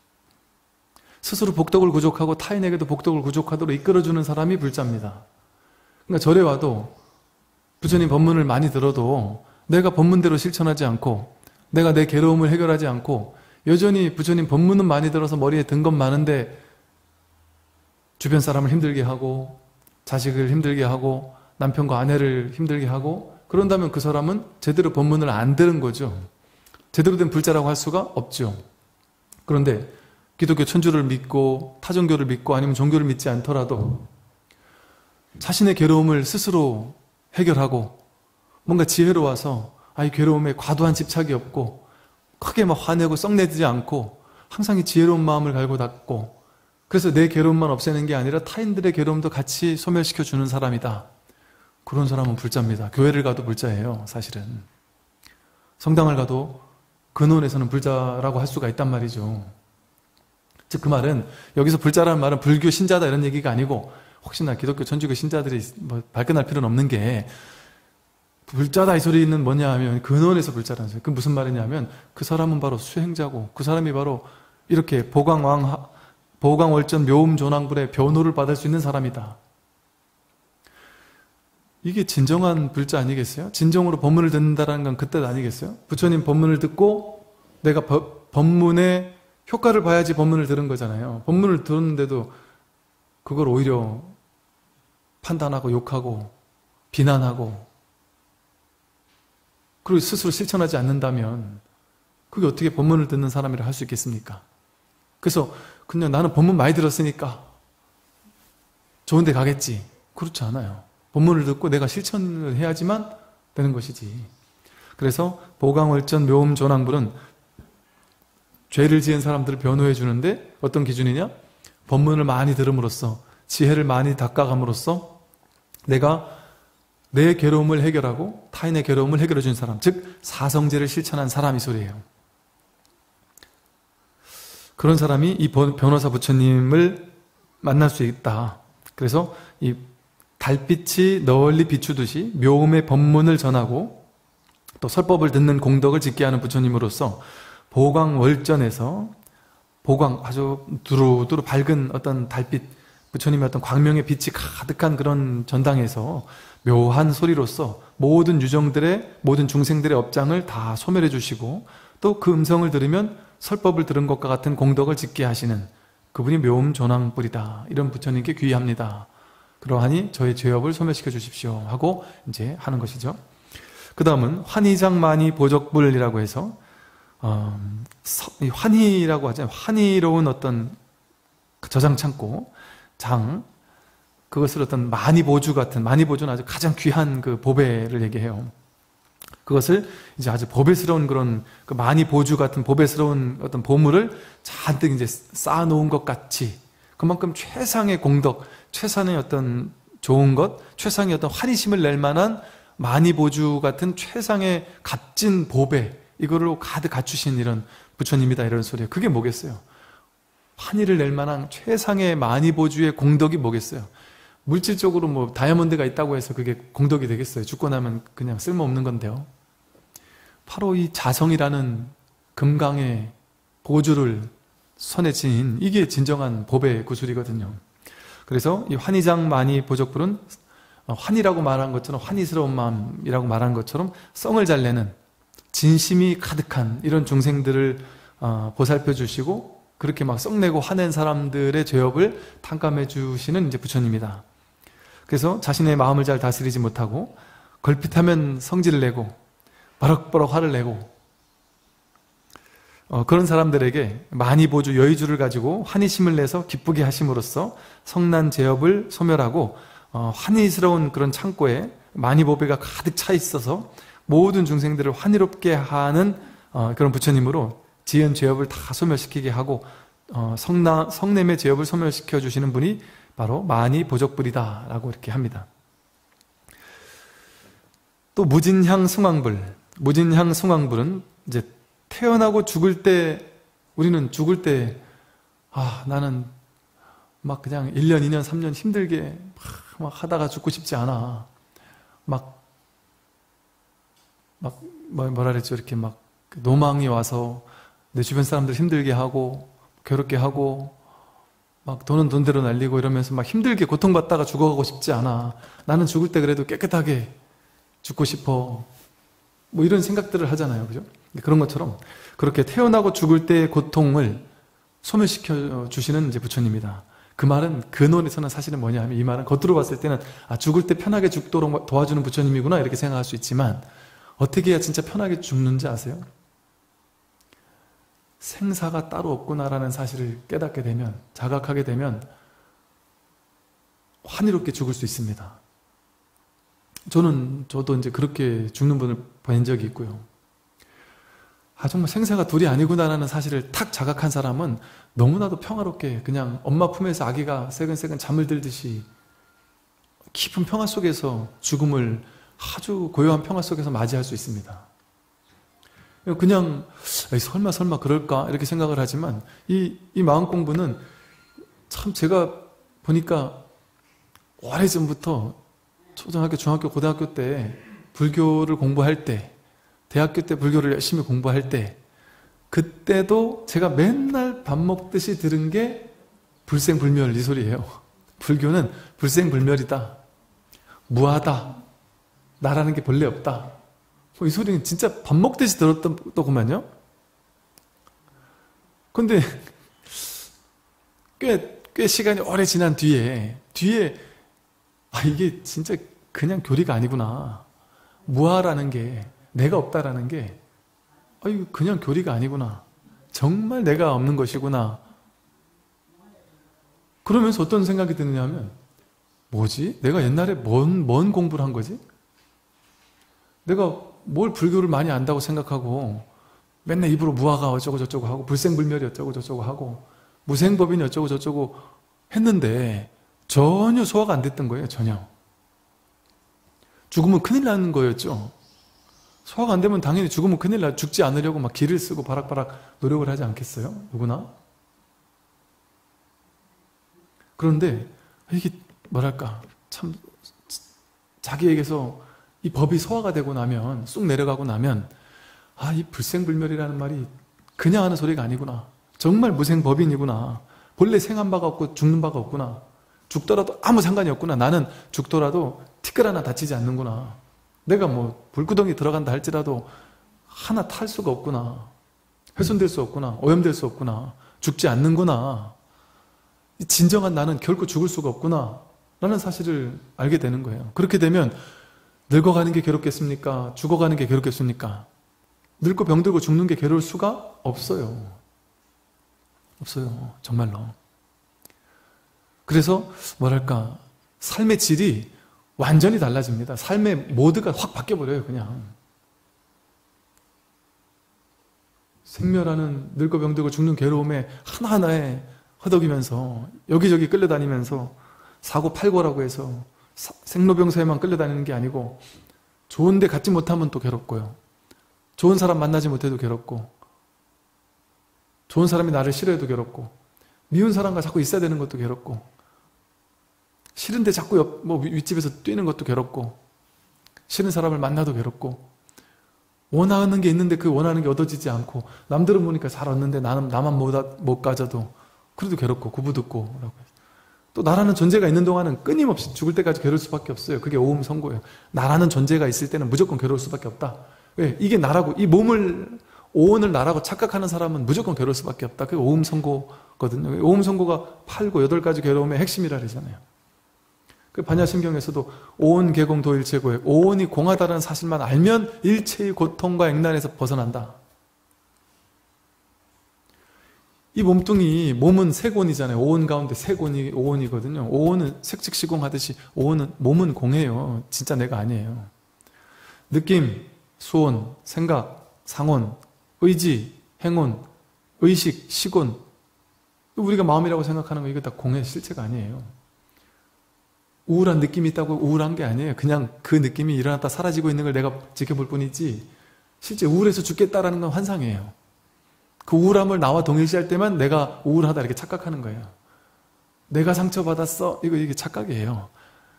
스스로 복덕을 구족하고 타인에게도 복덕을 구족하도록 이끌어주는 사람이 불자입니다. 그러니까 절에 와도 부처님 법문을 많이 들어도 내가 법문대로 실천하지 않고 내가 내 괴로움을 해결하지 않고 여전히 부처님 법문은 많이 들어서 머리에 든 건 많은데 주변 사람을 힘들게 하고 자식을 힘들게 하고 남편과 아내를 힘들게 하고 그런다면 그 사람은 제대로 법문을 안 들은 거죠. 제대로 된 불자라고 할 수가 없죠. 그런데 기독교 천주를 믿고 타종교를 믿고 아니면 종교를 믿지 않더라도 자신의 괴로움을 스스로 해결하고 뭔가 지혜로 와서 이 괴로움에 과도한 집착이 없고 크게 막 화내고 썩내지 않고 항상 이 지혜로운 마음을 갈고 닦고 그래서 내 괴로움만 없애는 게 아니라 타인들의 괴로움도 같이 소멸시켜주는 사람이다. 그런 사람은 불자입니다. 교회를 가도 불자예요. 사실은. 성당을 가도 근원에서는 불자라고 할 수가 있단 말이죠. 즉 그 말은 여기서 불자라는 말은 불교 신자다 이런 얘기가 아니고 혹시나 기독교 천주교 신자들이 발끈할 필요는 없는 게 불자다 이 소리는 뭐냐 하면 근원에서 불자라는 소리. 그 무슨 말이냐면 그 사람은 바로 수행자고 그 사람이 바로 이렇게 보강월전 묘음존왕불의 변호를 받을 수 있는 사람이다. 이게 진정한 불자 아니겠어요? 진정으로 법문을 듣는다는 건 그때 아니겠어요? 부처님 법문을 듣고 내가 법문의 효과를 봐야지 법문을 들은 거잖아요. 법문을 들었는데도 그걸 오히려 판단하고 욕하고 비난하고 그리고 스스로 실천하지 않는다면 그게 어떻게 법문을 듣는 사람이라 할 수 있겠습니까? 그래서 그냥 나는 법문 많이 들었으니까 좋은 데 가겠지. 그렇지 않아요. 법문을 듣고 내가 실천을 해야지만 되는 것이지. 그래서 보강월전 묘음존왕불은 죄를 지은 사람들을 변호해 주는데 어떤 기준이냐? 법문을 많이 들음으로써 지혜를 많이 닦아감으로써 내가 내 괴로움을 해결하고 타인의 괴로움을 해결해 준 사람, 즉 사성제를 실천한 사람이 소리예요. 그런 사람이 이 변호사 부처님을 만날 수 있다. 그래서 이 달빛이 널리 비추듯이 묘음의 법문을 전하고 또 설법을 듣는 공덕을 짓게 하는 부처님으로서 보광월전에서 아주 두루두루 밝은 어떤 달빛, 부처님의 어떤 광명의 빛이 가득한 그런 전당에서 묘한 소리로서 모든 유정들의, 모든 중생들의 업장을 다 소멸해 주시고 또 그 음성을 들으면 설법을 들은 것과 같은 공덕을 짓게 하시는 그분이 묘음존왕불이다. 이런 부처님께 귀의합니다. 그러하니 저의 죄업을 소멸시켜 주십시오 하고 이제 하는 것이죠. 그 다음은 환희장만이 보적불이라고 해서 환희라고 하잖아요. 환희로운 어떤 저장창고, 그것을 어떤 만이보주 같은, 만이보주는 아주 가장 귀한 그 보배를 얘기해요. 그것을 이제 아주 보배스러운 그런 그 많이 보주 같은 보배스러운 어떤 보물을 잔뜩 이제 쌓아놓은 것 같이 그만큼 최상의 공덕, 최상의 어떤 좋은 것, 최상의 어떤 환희심을 낼 만한 많이 보주 같은 최상의 값진 보배 이거를 가득 갖추신 이런 부처님이다 이런 소리예요. 그게 뭐겠어요? 환희를 낼 만한 최상의 많이 보주의 공덕이 뭐겠어요? 물질적으로 뭐 다이아몬드가 있다고 해서 그게 공덕이 되겠어요? 죽고 나면 그냥 쓸모없는 건데요. 바로 이 자성이라는 금강의 보주를 손에 쥔 이게 진정한 법의 구술이거든요. 그래서 이 환희장 많이 보적불은 환희라고 말한 것처럼 환희스러운 마음이라고 말한 것처럼 성을 잘 내는 진심이 가득한 이런 중생들을 보살펴 주시고 그렇게 막 썩내고 화낸 사람들의 죄업을 탕감해 주시는 이제 부처님이다. 그래서 자신의 마음을 잘 다스리지 못하고 걸핏하면 성질을 내고 버럭버럭 화를 내고 그런 사람들에게 많이 보주 여의주를 가지고 환희심을 내서 기쁘게 하심으로써 성난 죄업을 소멸하고 환희스러운 그런 창고에 많이 보배가 가득 차 있어서 모든 중생들을 환희롭게 하는 그런 부처님으로 지은 죄업을 다 소멸시키게 하고 성냄의 죄업을 소멸시켜 주시는 분이 바로 많이 보적불이다 라고 이렇게 합니다. 또 무진향 승왕불, 무진향 승왕불은 이제 태어나고 죽을 때 우리는 죽을 때 나는 막 그냥 1년, 2년, 3년 힘들게 막 하다가 죽고 싶지 않아. 뭐라 그랬죠? 이렇게 막 노망이 와서 내 주변 사람들 힘들게 하고 괴롭게 하고 막 돈은 돈대로 날리고 이러면서 막 힘들게 고통받다가 죽어가고 싶지 않아. 나는 죽을 때 그래도 깨끗하게 죽고 싶어. 뭐 이런 생각들을 하잖아요. 그죠? 그런 것처럼 그렇게 태어나고 죽을 때의 고통을 소멸시켜 주시는 이제 부처님이다. 그 말은 근원에서는 사실은 뭐냐 하면 이 말은 겉으로 봤을 때는 죽을 때 편하게 죽도록 도와주는 부처님이구나 이렇게 생각할 수 있지만 어떻게 해야 진짜 편하게 죽는지 아세요? 생사가 따로 없구나라는 사실을 깨닫게 되면 자각하게 되면 환희롭게 죽을 수 있습니다. 저도 이제 그렇게 죽는 분을 본 적이 있고요. 정말 생사가 둘이 아니구나라는 사실을 탁 자각한 사람은 너무나도 평화롭게 그냥 엄마 품에서 아기가 새근새근 잠을 들듯이 깊은 평화 속에서 죽음을 아주 고요한 평화 속에서 맞이할 수 있습니다. 그냥 설마 그럴까 이렇게 생각을 하지만 이 마음 공부는 참 제가 보니까 오래전부터 초등학교, 중학교, 고등학교 때 불교를 공부할 때 대학교 때 불교를 열심히 공부할 때 그때도 제가 맨날 밥 먹듯이 들은 게 불생불멸 이 소리예요. 불교는 불생불멸이다. 무하다. 나라는 게 본래 없다. 이 소리는 진짜 밥 먹듯이 들었더구만요. 근데 꽤 시간이 오래 지난 뒤에 이게 진짜 그냥 교리가 아니구나. 무아라는 게 내가 없다라는 게 이거 그냥 교리가 아니구나. 정말 내가 없는 것이구나. 그러면서 어떤 생각이 드느냐 하면 뭐지? 내가 옛날에 뭔 공부를 한 거지? 내가 뭘 불교를 많이 안다고 생각하고 맨날 입으로 무아가 어쩌고 저쩌고 하고 불생불멸이 어쩌고 저쩌고 하고 무생법인이 어쩌고 저쩌고 했는데 전혀 소화가 안 됐던 거예요. 전혀. 죽으면 큰일 나는 거였죠. 소화가 안 되면 당연히 죽으면 큰일 나. 죽지 않으려고 막 기를 쓰고 바락바락 노력을 하지 않겠어요? 누구나? 그런데 이게 뭐랄까 참 자기에게서 이 법이 소화가 되고 나면 쑥 내려가고 나면 이 불생불멸이라는 말이 그냥 하는 소리가 아니구나. 정말 무생법인이구나. 본래 생한 바가 없고 죽는 바가 없구나. 죽더라도 아무 상관이 없구나. 나는 죽더라도 티끌 하나 다치지 않는구나. 내가 뭐 불구덩이 들어간다 할지라도 하나 탈 수가 없구나. 훼손될 수 없구나. 오염될 수 없구나. 죽지 않는구나. 진정한 나는 결코 죽을 수가 없구나 라는 사실을 알게 되는 거예요. 그렇게 되면 늙어가는 게 괴롭겠습니까? 죽어가는 게 괴롭겠습니까? 늙고 병들고 죽는 게 괴로울 수가 없어요. 없어요. 정말로. 그래서 뭐랄까 삶의 질이 완전히 달라집니다. 삶의 모드가 확 바뀌어버려요. 그냥 생멸하는 늙고 병들고 죽는 괴로움에 하나하나에 허덕이면서 여기저기 끌려다니면서 사고팔고라고 해서 생로병사에만 끌려다니는 게 아니고 좋은 데 갖지 못하면 또 괴롭고요. 좋은 사람 만나지 못해도 괴롭고 좋은 사람이 나를 싫어해도 괴롭고 미운 사람과 자꾸 있어야 되는 것도 괴롭고 싫은데 자꾸 윗집에서 뛰는 것도 괴롭고 싫은 사람을 만나도 괴롭고 원하는 게 있는데 그 원하는 게 얻어지지 않고 남들은 보니까 잘 얻는데 나만 못 가져도 그래도 괴롭고 구부듣고 또 나라는 존재가 있는 동안은 끊임없이 죽을 때까지 괴로울 수밖에 없어요. 그게 오음 선고예요. 나라는 존재가 있을 때는 무조건 괴로울 수밖에 없다. 왜? 이게 나라고 이 몸을 오온을 나라고 착각하는 사람은 무조건 괴로울 수밖에 없다. 그게 오음 선고거든요. 오음 선고가 8, 9, 8가지 괴로움의 핵심이라 그러잖아요. 그 반야심경에서도 오온 개공 도일체고에 오온이 공하다는 사실만 알면 일체의 고통과 액난에서 벗어난다. 이 몸뚱이, 몸은 색온이잖아요. 오온 가운데 색온이 오온이거든요. 오온은 색즉시공하듯이 오온은 몸은 공해요. 진짜 내가 아니에요. 느낌, 수온, 생각, 상온, 의지, 행온, 의식, 식온, 우리가 마음이라고 생각하는 거 이거 다 공해 실체가 아니에요. 우울한 느낌이 있다고 우울한 게 아니에요. 그냥 그 느낌이 일어났다 사라지고 있는 걸 내가 지켜볼 뿐이지 실제 우울해서 죽겠다라는 건 환상이에요. 그 우울함을 나와 동일시할 때만 내가 우울하다 이렇게 착각하는 거예요. 내가 상처받았어. 이게 착각이에요.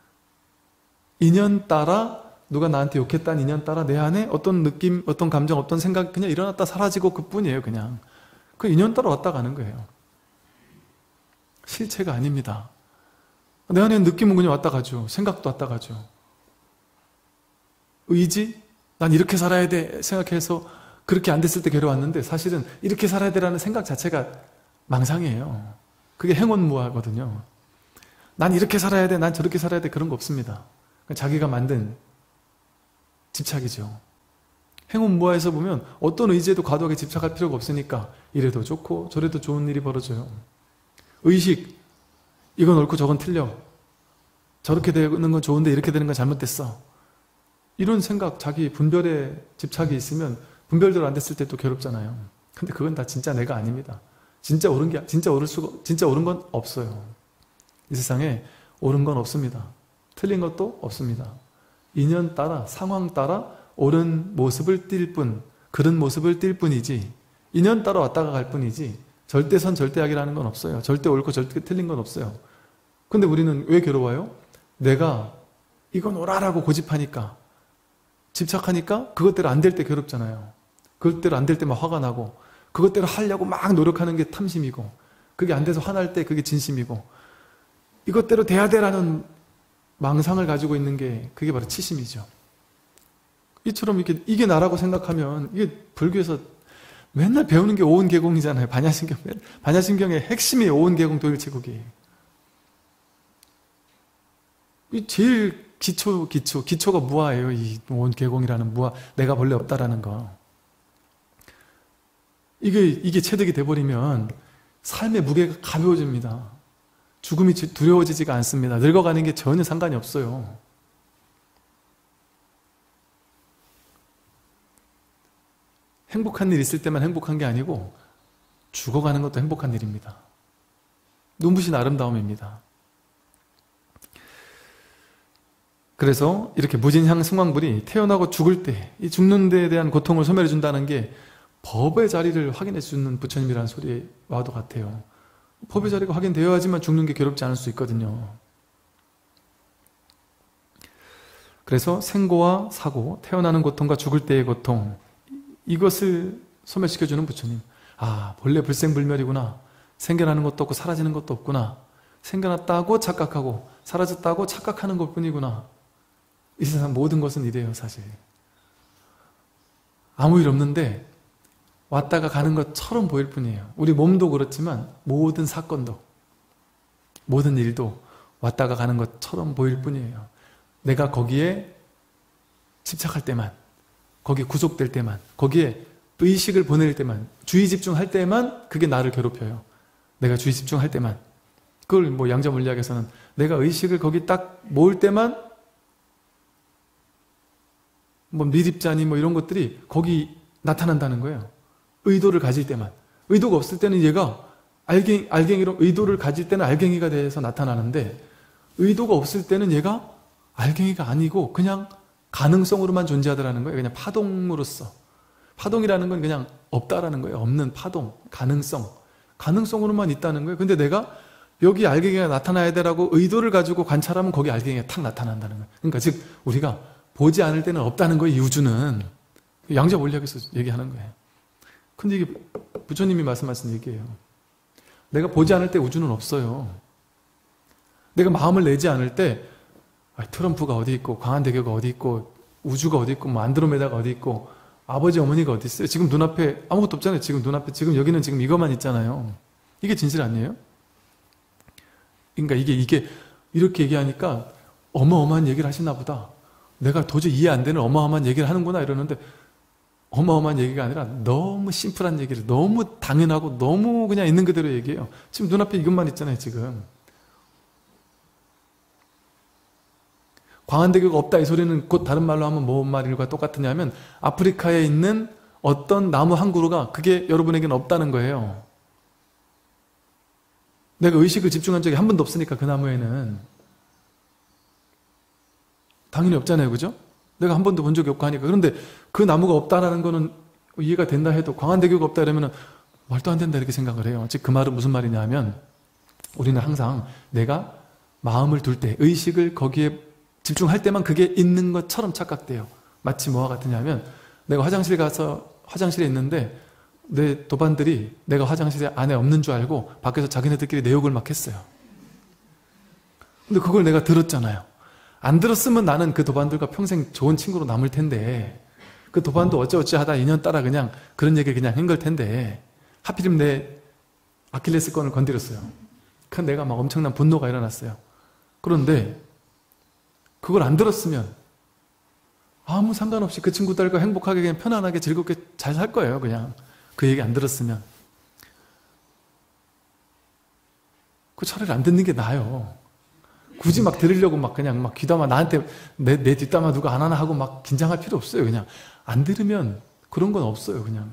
인연 따라 누가 나한테 욕했다는 인연 따라 내 안에 어떤 느낌, 어떤 감정, 어떤 생각이 그냥 일어났다 사라지고 그뿐이에요. 그냥 그 인연 따라 왔다 가는 거예요. 실체가 아닙니다. 내 안에 느낌은 그냥 왔다 가죠. 생각도 왔다 가죠. 의지? 난 이렇게 살아야 돼 생각해서 그렇게 안 됐을 때 괴로웠는데 사실은 이렇게 살아야 되라는 생각 자체가 망상이에요. 그게 행운무화거든요. 난 이렇게 살아야 돼, 난 저렇게 살아야 돼 그런 거 없습니다. 자기가 만든 집착이죠. 행운무화에서 보면 어떤 의지에도 과도하게 집착할 필요가 없으니까 이래도 좋고 저래도 좋은 일이 벌어져요. 의식, 이건 옳고 저건 틀려. 저렇게 되는 건 좋은데 이렇게 되는 건 잘못됐어. 이런 생각, 자기 분별에 집착이 있으면 분별대로 안 됐을 때 또 괴롭잖아요. 근데 그건 다 진짜 내가 아닙니다. 진짜 옳은 건 없어요. 이 세상에 옳은 건 없습니다. 틀린 것도 없습니다. 인연 따라, 상황 따라 옳은 모습을 띌 뿐, 그런 모습을 띌 뿐이지 인연 따라 왔다가 갈 뿐이지 절대선 절대악이라는 건 없어요. 절대 옳고 절대 틀린 건 없어요. 근데 우리는 왜 괴로워요? 내가 이건 옳아라고 고집하니까 집착하니까 그것대로 안 될 때 괴롭잖아요. 그것대로 안 될 때만 화가 나고 그것대로 하려고 막 노력하는 게 탐심이고 그게 안 돼서 화날 때 그게 진심이고 이것대로 돼야 돼라는 망상을 가지고 있는 게 그게 바로 치심이죠. 이처럼 이게 나라고 생각하면 이게 불교에서 맨날 배우는 게 오온계공이잖아요. 반야심경의 핵심이 오온계공 도일체국이에요. 이 제일 기초가 무아예요. 이 오온계공이라는 무아, 내가 본래 없다라는 거. 이게 체득이 돼버리면 삶의 무게가 가벼워집니다. 죽음이 두려워지지가 않습니다. 늙어가는 게 전혀 상관이 없어요. 행복한 일 있을 때만 행복한 게 아니고 죽어가는 것도 행복한 일입니다. 눈부신 아름다움입니다. 그래서 이렇게 무진향 승왕불이 태어나고 죽을 때 이 죽는 데에 대한 고통을 소멸해 준다는 게 법의 자리를 확인해 주는 부처님이라는 소리와도 같아요. 법의 자리가 확인되어야지만 죽는 게 괴롭지 않을 수 있거든요. 그래서 생고와 사고, 태어나는 고통과 죽을 때의 고통, 이것을 소멸시켜주는 부처님. 아, 본래 불생불멸이구나. 생겨나는 것도 없고 사라지는 것도 없구나. 생겨났다고 착각하고 사라졌다고 착각하는 것뿐이구나. 이 세상 모든 것은 이래요, 사실. 아무 일 없는데 왔다가 가는 것처럼 보일 뿐이에요. 우리 몸도 그렇지만 모든 사건도, 모든 일도 왔다가 가는 것처럼 보일 뿐이에요. 내가 거기에 집착할 때만, 거기에 구속될 때만, 거기에 의식을 보낼 때만, 주의 집중할 때만 그게 나를 괴롭혀요. 내가 주의 집중할 때만. 그걸 양자물리학에서는 내가 의식을 거기 딱 모을 때만 미립자니 이런 것들이 거기 나타난다는 거예요. 의도를 가질 때만. 의도가 없을 때는 얘가 알갱이로 의도를 가질 때는 알갱이가 돼서 나타나는데 의도가 없을 때는 얘가 알갱이가 아니고 그냥 가능성으로만 존재하더라는 거예요. 그냥 파동으로서. 파동이라는 건 그냥 없다라는 거예요. 없는 파동, 가능성. 가능성으로만 있다는 거예요. 근데 내가 여기 알갱이가 나타나야 되라고 의도를 가지고 관찰하면 거기 알갱이가 탁 나타난다는 거예요. 그러니까 즉 우리가 보지 않을 때는 없다는 거예요. 이 우주는. 양자 원리학에서 얘기하는 거예요. 근데 이게 부처님이 말씀하신 얘기예요. 내가 보지 않을 때 우주는 없어요. 내가 마음을 내지 않을 때 트럼프가 어디 있고 광안대교가 어디 있고 우주가 어디 있고 뭐 안드로메다가 어디 있고 아버지 어머니가 어디 있어요. 지금 눈앞에 아무것도 없잖아요. 지금 눈앞에 지금 여기는 지금 이것만 있잖아요. 이게 진실 아니에요? 그러니까 이게 이렇게 얘기하니까 어마어마한 얘기를 하시나 보다. 내가 도저히 이해 안 되는 어마어마한 얘기를 하는구나 이러는데 어마어마한 얘기가 아니라 너무 심플한 얘기를 너무 당연하고 너무 그냥 있는 그대로 얘기해요. 지금 눈앞에 이것만 있잖아요. 지금 광안대교가 없다 이 소리는 곧 다른 말로 하면 뭔 말일과 똑같으냐면 아프리카에 있는 어떤 나무 한 그루가 그게 여러분에게는 없다는 거예요. 내가 의식을 집중한 적이 한 번도 없으니까 그 나무에는 당연히 없잖아요. 그죠? 내가 한 번도 본 적이 없고 하니까. 그런데 그 나무가 없다라는 거는 이해가 된다 해도 광안대교가 없다 이러면 말도 안 된다 이렇게 생각을 해요. 즉 그 말은 무슨 말이냐 하면 우리는 항상 내가 마음을 둘 때 의식을 거기에 집중할 때만 그게 있는 것처럼 착각돼요. 마치 뭐와 같으냐면 내가 화장실 가서 화장실에 있는데 내 도반들이 내가 화장실 안에 없는 줄 알고 밖에서 자기네들끼리 내 욕을 막 했어요. 근데 그걸 내가 들었잖아요. 안 들었으면 나는 그 도반들과 평생 좋은 친구로 남을 텐데 그 도반도 어찌어찌 하다 인연 따라 그냥 그런 얘기를 그냥 한 걸 텐데 하필이면 내 아킬레스건을 건드렸어요. 그 내가 막 엄청난 분노가 일어났어요. 그런데 그걸 안 들었으면 아무 상관없이 그 친구들과 행복하게 그냥 편안하게 즐겁게 잘 살 거예요. 그냥 그 얘기 안 들었으면 그 차라리 안 듣는 게 나아요. 굳이 막 들으려고 막 그냥 막 귀담아 나한테 내 뒷담화 누가 안 하나 하고 막 긴장할 필요 없어요. 그냥 안 들으면 그런 건 없어요. 그냥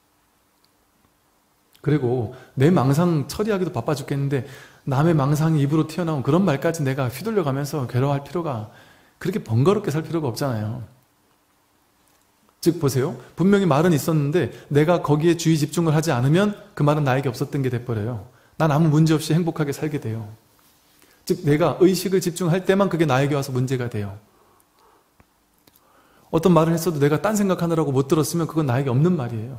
그리고 내 망상 처리하기도 바빠 죽겠는데 남의 망상이 입으로 튀어나온 그런 말까지 내가 휘둘려가면서 괴로워할 필요가 그렇게 번거롭게 살 필요가 없잖아요. 즉 보세요. 분명히 말은 있었는데 내가 거기에 주의 집중을 하지 않으면 그 말은 나에게 없었던 게 돼버려요. 난 아무 문제 없이 행복하게 살게 돼요. 즉 내가 의식을 집중할 때만 그게 나에게 와서 문제가 돼요. 어떤 말을 했어도 내가 딴 생각하느라고 못 들었으면 그건 나에게 없는 말이에요.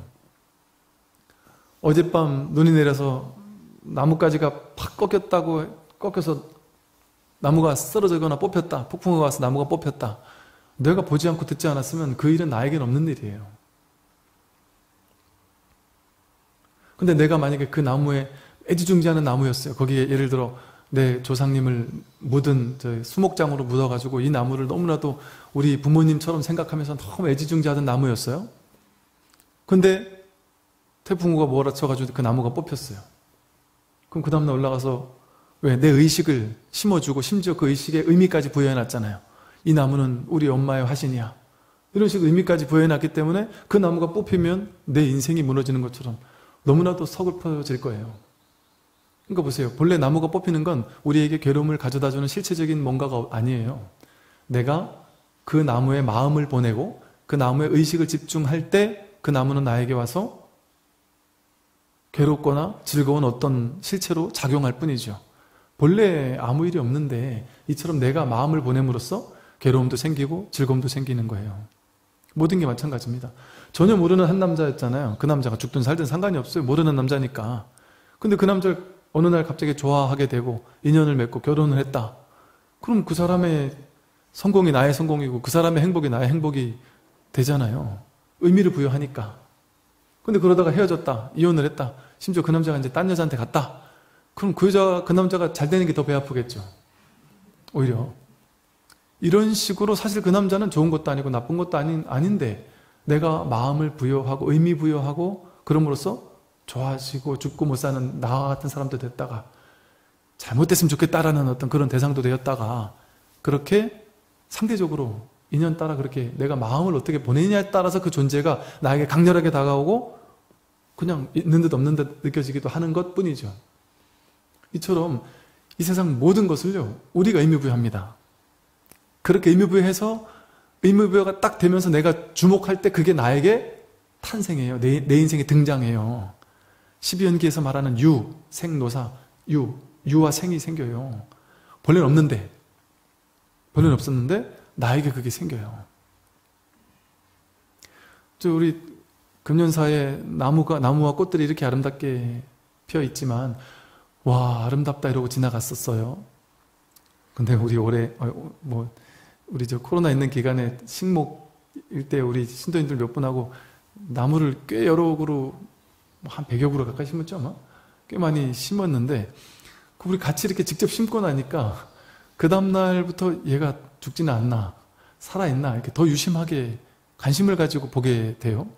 어젯밤 눈이 내려서 나뭇가지가 팍 꺾여서 나무가 쓰러지거나 뽑혔다. 폭풍우가 와서 나무가 뽑혔다. 내가 보지 않고 듣지 않았으면 그 일은 나에게는 없는 일이에요. 근데 내가 만약에 그 나무에 애지중지하는 나무였어요. 거기에 예를 들어 내 조상님을 묻은 수목장으로 묻어가지고 이 나무를 너무나도 우리 부모님처럼 생각하면서 너무 애지중지하던 나무였어요. 근데 태풍우가 몰아쳐가지고 그 나무가 뽑혔어요. 그럼 그 다음날 올라가서 왜? 내 의식을 심어주고 심지어 그 의식에 의미까지 부여해놨잖아요. 이 나무는 우리 엄마의 화신이야. 이런 식으로 의미까지 부여해놨기 때문에 그 나무가 뽑히면 내 인생이 무너지는 것처럼 너무나도 서글퍼질 거예요. 그러니까 보세요. 본래 나무가 뽑히는 건 우리에게 괴로움을 가져다주는 실체적인 뭔가가 아니에요. 내가 그 나무에 마음을 보내고 그 나무에 의식을 집중할 때 그 나무는 나에게 와서 괴롭거나 즐거운 어떤 실체로 작용할 뿐이죠. 본래 아무 일이 없는데 이처럼 내가 마음을 보냄으로써 괴로움도 생기고 즐거움도 생기는 거예요. 모든 게 마찬가지입니다. 전혀 모르는 한 남자였잖아요. 그 남자가 죽든 살든 상관이 없어요. 모르는 남자니까. 근데 그 남자를 어느 날 갑자기 좋아하게 되고 인연을 맺고 결혼을 했다. 그럼 그 사람의 성공이 나의 성공이고 그 사람의 행복이 나의 행복이 되잖아요. 의미를 부여하니까. 근데 그러다가 헤어졌다. 이혼을 했다. 심지어 그 남자가 이제 딴 여자한테 갔다. 그럼 그 남자가 잘 되는 게 더 배 아프겠죠. 오히려. 이런 식으로 사실 그 남자는 좋은 것도 아니고 나쁜 것도 아닌데 내가 마음을 부여하고 의미 부여하고 그럼으로써 좋아지고 죽고 못 사는 나와 같은 사람도 됐다가 잘못됐으면 좋겠다라는 어떤 그런 대상도 되었다가 그렇게 상대적으로 인연 따라 그렇게 내가 마음을 어떻게 보내느냐에 따라서 그 존재가 나에게 강렬하게 다가오고 그냥 있는 듯 없는 듯 느껴지기도 하는 것 뿐이죠. 이처럼 이 세상 모든 것을요, 우리가 의미부여합니다. 그렇게 의미부여해서 의미부여가 딱 되면서 내가 주목할 때 그게 나에게 탄생해요. 내 인생에 등장해요. 12연기에서 말하는 유, 생노사, 유와 생이 생겨요. 본래는 없는데, 본래는 없었는데 나에게 그게 생겨요. 우리 금년사에 나무와 꽃들이 이렇게 아름답게 피어 있지만, 와, 아름답다 이러고 지나갔었어요. 근데 우리 올해, 우리 코로나 있는 기간에 식목일 때 우리 신도님들 몇 분하고 나무를 꽤 여러 그루, 한 100여 그루 가까이 심었죠, 아마? 꽤 많이 심었는데, 우리 같이 이렇게 직접 심고 나니까, 그 다음날부터 얘가 죽지는 않나, 살아있나, 이렇게 더 유심하게 관심을 가지고 보게 돼요.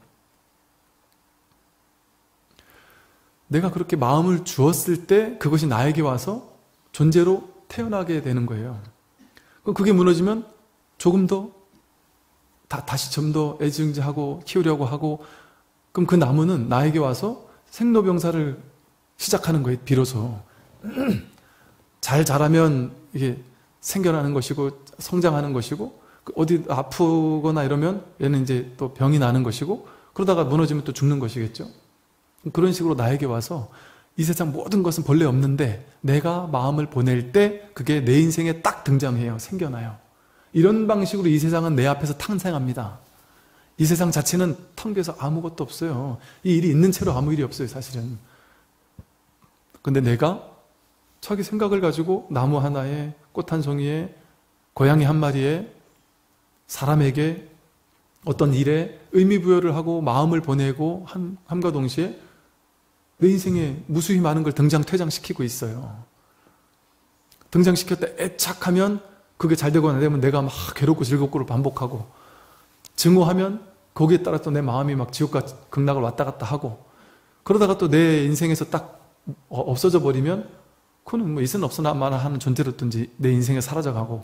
내가 그렇게 마음을 주었을 때 그것이 나에게 와서 존재로 태어나게 되는 거예요. 그럼 그게 무너지면 조금 더 다시 좀 더 애증하고 키우려고 하고, 그럼 그 나무는 나에게 와서 생로병사를 시작하는 거예요. 비로소 잘 자라면 이게 생겨나는 것이고 성장하는 것이고, 어디 아프거나 이러면 얘는 이제 또 병이 나는 것이고, 그러다가 무너지면 또 죽는 것이겠죠. 그런 식으로 나에게 와서 이 세상 모든 것은 본래 없는데 내가 마음을 보낼 때 그게 내 인생에 딱 등장해요. 생겨나요. 이런 방식으로 이 세상은 내 앞에서 탄생합니다. 이 세상 자체는 텅 비어서 아무것도 없어요. 이 일이 있는 채로 아무 일이 없어요, 사실은. 근데 내가 자기 생각을 가지고 나무 하나에, 꽃 한 송이에, 고양이 한 마리에, 사람에게 어떤 일에 의미부여를 하고 마음을 보내고 함과 동시에 내 인생에 무수히 많은 걸 등장퇴장시키고 있어요. 등장시켰다 애착하면 그게 잘 되고 안 되면 내가 막 괴롭고 즐겁고를 반복하고, 증오하면 거기에 따라 또 내 마음이 막 지옥과 극락을 왔다 갔다 하고, 그러다가 또 내 인생에서 딱 없어져 버리면 그는 뭐 있으나 없으나 마나 하는 존재로든지 내 인생에 사라져가고,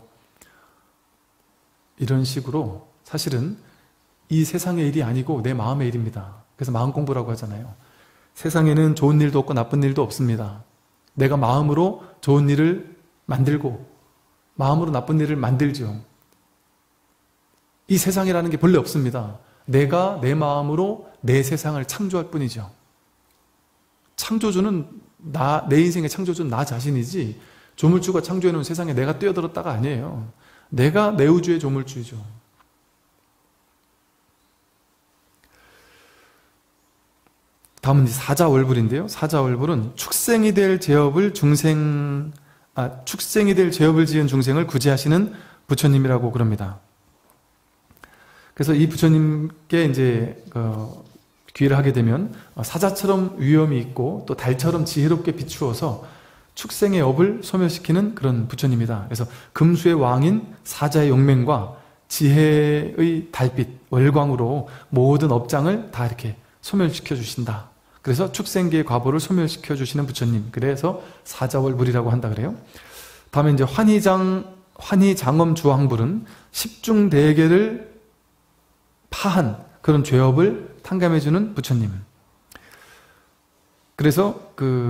이런 식으로 사실은 이 세상의 일이 아니고 내 마음의 일입니다. 그래서 마음 공부라고 하잖아요. 세상에는 좋은 일도 없고 나쁜 일도 없습니다. 내가 마음으로 좋은 일을 만들고 마음으로 나쁜 일을 만들죠. 이 세상이라는 게 본래 없습니다. 내가 내 마음으로 내 세상을 창조할 뿐이죠. 창조주는 내 인생의 창조주는 나 자신이지, 조물주가 창조해놓은 세상에 내가 뛰어들었다가 아니에요. 내가 내 우주의 조물주이죠. 다음은 사자월불인데요. 사자월불은 축생이 될 죄업을 지은 중생을 구제하시는 부처님이라고 그럽니다. 그래서 이 부처님께 이제 귀를 하게 되면 사자처럼 위엄이 있고 또 달처럼 지혜롭게 비추어서 축생의 업을 소멸시키는 그런 부처님이다. 그래서 금수의 왕인 사자의 용맹과 지혜의 달빛, 월광으로 모든 업장을 다 이렇게 소멸시켜 주신다. 그래서 축생계의 과보를 소멸시켜 주시는 부처님. 그래서 사자월불이라고 한다 그래요. 다음에 이제 환희장엄주왕불은 십중대계를 파한 그런 죄업을 탕감해주는 부처님. 그래서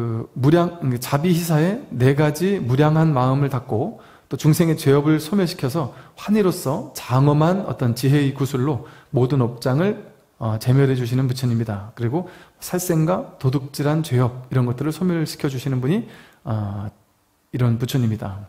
자비희사에 4가지 무량한 마음을 닫고 또 중생의 죄업을 소멸시켜서 환희로서 장엄한 어떤 지혜의 구슬로 모든 업장을 제멸해 주시는 부처님이다. 그리고 살생과 도둑질한 죄업 이런 것들을 소멸시켜 주시는 분이 이런 부처님이다.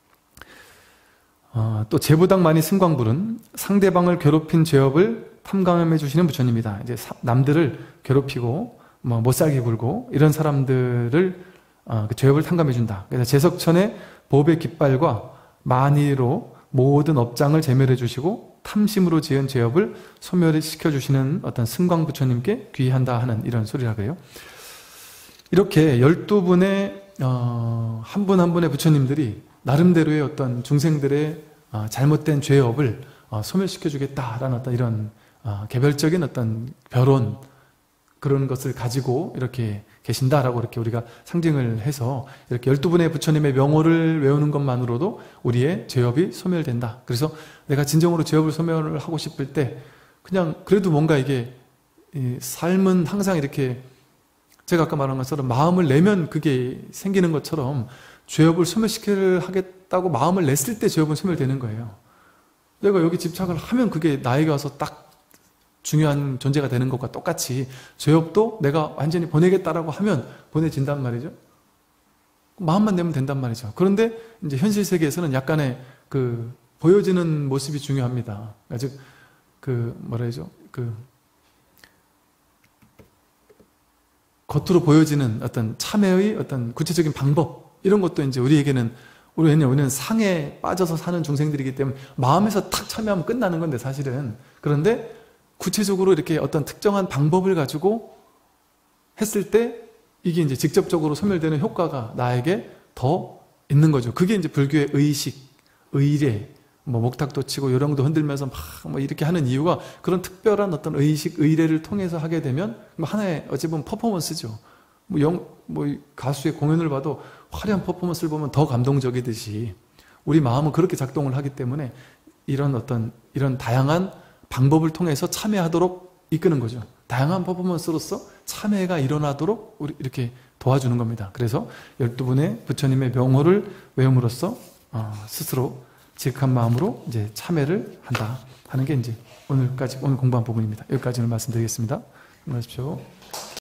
또 제부당만이 승광불은 상대방을 괴롭힌 죄업을 탐감해 주시는 부처님이다. 이제 남들을 괴롭히고 못살게 굴고 이런 사람들을 그 죄업을 탐감해 준다. 그래서 제석천의 법의 깃발과 만의로 모든 업장을 제멸해 주시고 탐심으로 지은 죄업을 소멸시켜 주시는 어떤 승광 부처님께 귀의한다 하는 이런 소리라 그래요. 이렇게 12분의 한 분 한 분의 부처님들이 나름대로의 어떤 중생들의 잘못된 죄업을 소멸시켜 주겠다라는 어떤 이런 개별적인 어떤 결론, 그런 것을 가지고 이렇게 계신다라고 이렇게 우리가 상징을 해서 이렇게 12분의 부처님의 명호를 외우는 것만으로도 우리의 죄업이 소멸된다. 그래서 내가 진정으로 죄업을 소멸을 하고 싶을 때 그냥 그래도 뭔가 이게 삶은 항상 이렇게 제가 아까 말한 것처럼 마음을 내면 그게 생기는 것처럼 죄업을 소멸시켜 하겠다고 마음을 냈을 때 죄업은 소멸되는 거예요. 내가 여기 집착을 하면 그게 나에게 와서 딱 중요한 존재가 되는 것과 똑같이 죄업도 내가 완전히 보내겠다라고 하면 보내진단 말이죠. 마음만 내면 된단 말이죠. 그런데 이제 현실 세계에서는 약간의 그 보여지는 모습이 중요합니다. 즉 그 뭐라 해야죠? 그 겉으로 보여지는 어떤 참회의 어떤 구체적인 방법 이런 것도 이제 우리는 상에 빠져서 사는 중생들이기 때문에 마음에서 탁 참여하면 끝나는 건데 사실은. 그런데 구체적으로 이렇게 어떤 특정한 방법을 가지고 했을 때 이게 이제 직접적으로 소멸되는 효과가 나에게 더 있는 거죠. 그게 이제 불교의 의식, 의례, 뭐 목탁도 치고 요령도 흔들면서 막 뭐 이렇게 하는 이유가 그런 특별한 어떤 의식, 의례를 통해서 하게 되면 뭐 하나의 어찌 보면 퍼포먼스죠. 뭐 가수의 공연을 봐도 화려한 퍼포먼스를 보면 더 감동적이듯이 우리 마음은 그렇게 작동을 하기 때문에 이런 다양한 방법을 통해서 참여하도록 이끄는 거죠. 다양한 퍼포먼스로서 참여가 일어나도록 우리 이렇게 도와주는 겁니다. 그래서 12분의 부처님의 명호를 외움으로써 스스로 지극한 마음으로 이제 참여를 한다 하는 게 이제 오늘 공부한 부분입니다. 여기까지는 말씀드리겠습니다. 안녕하십시오.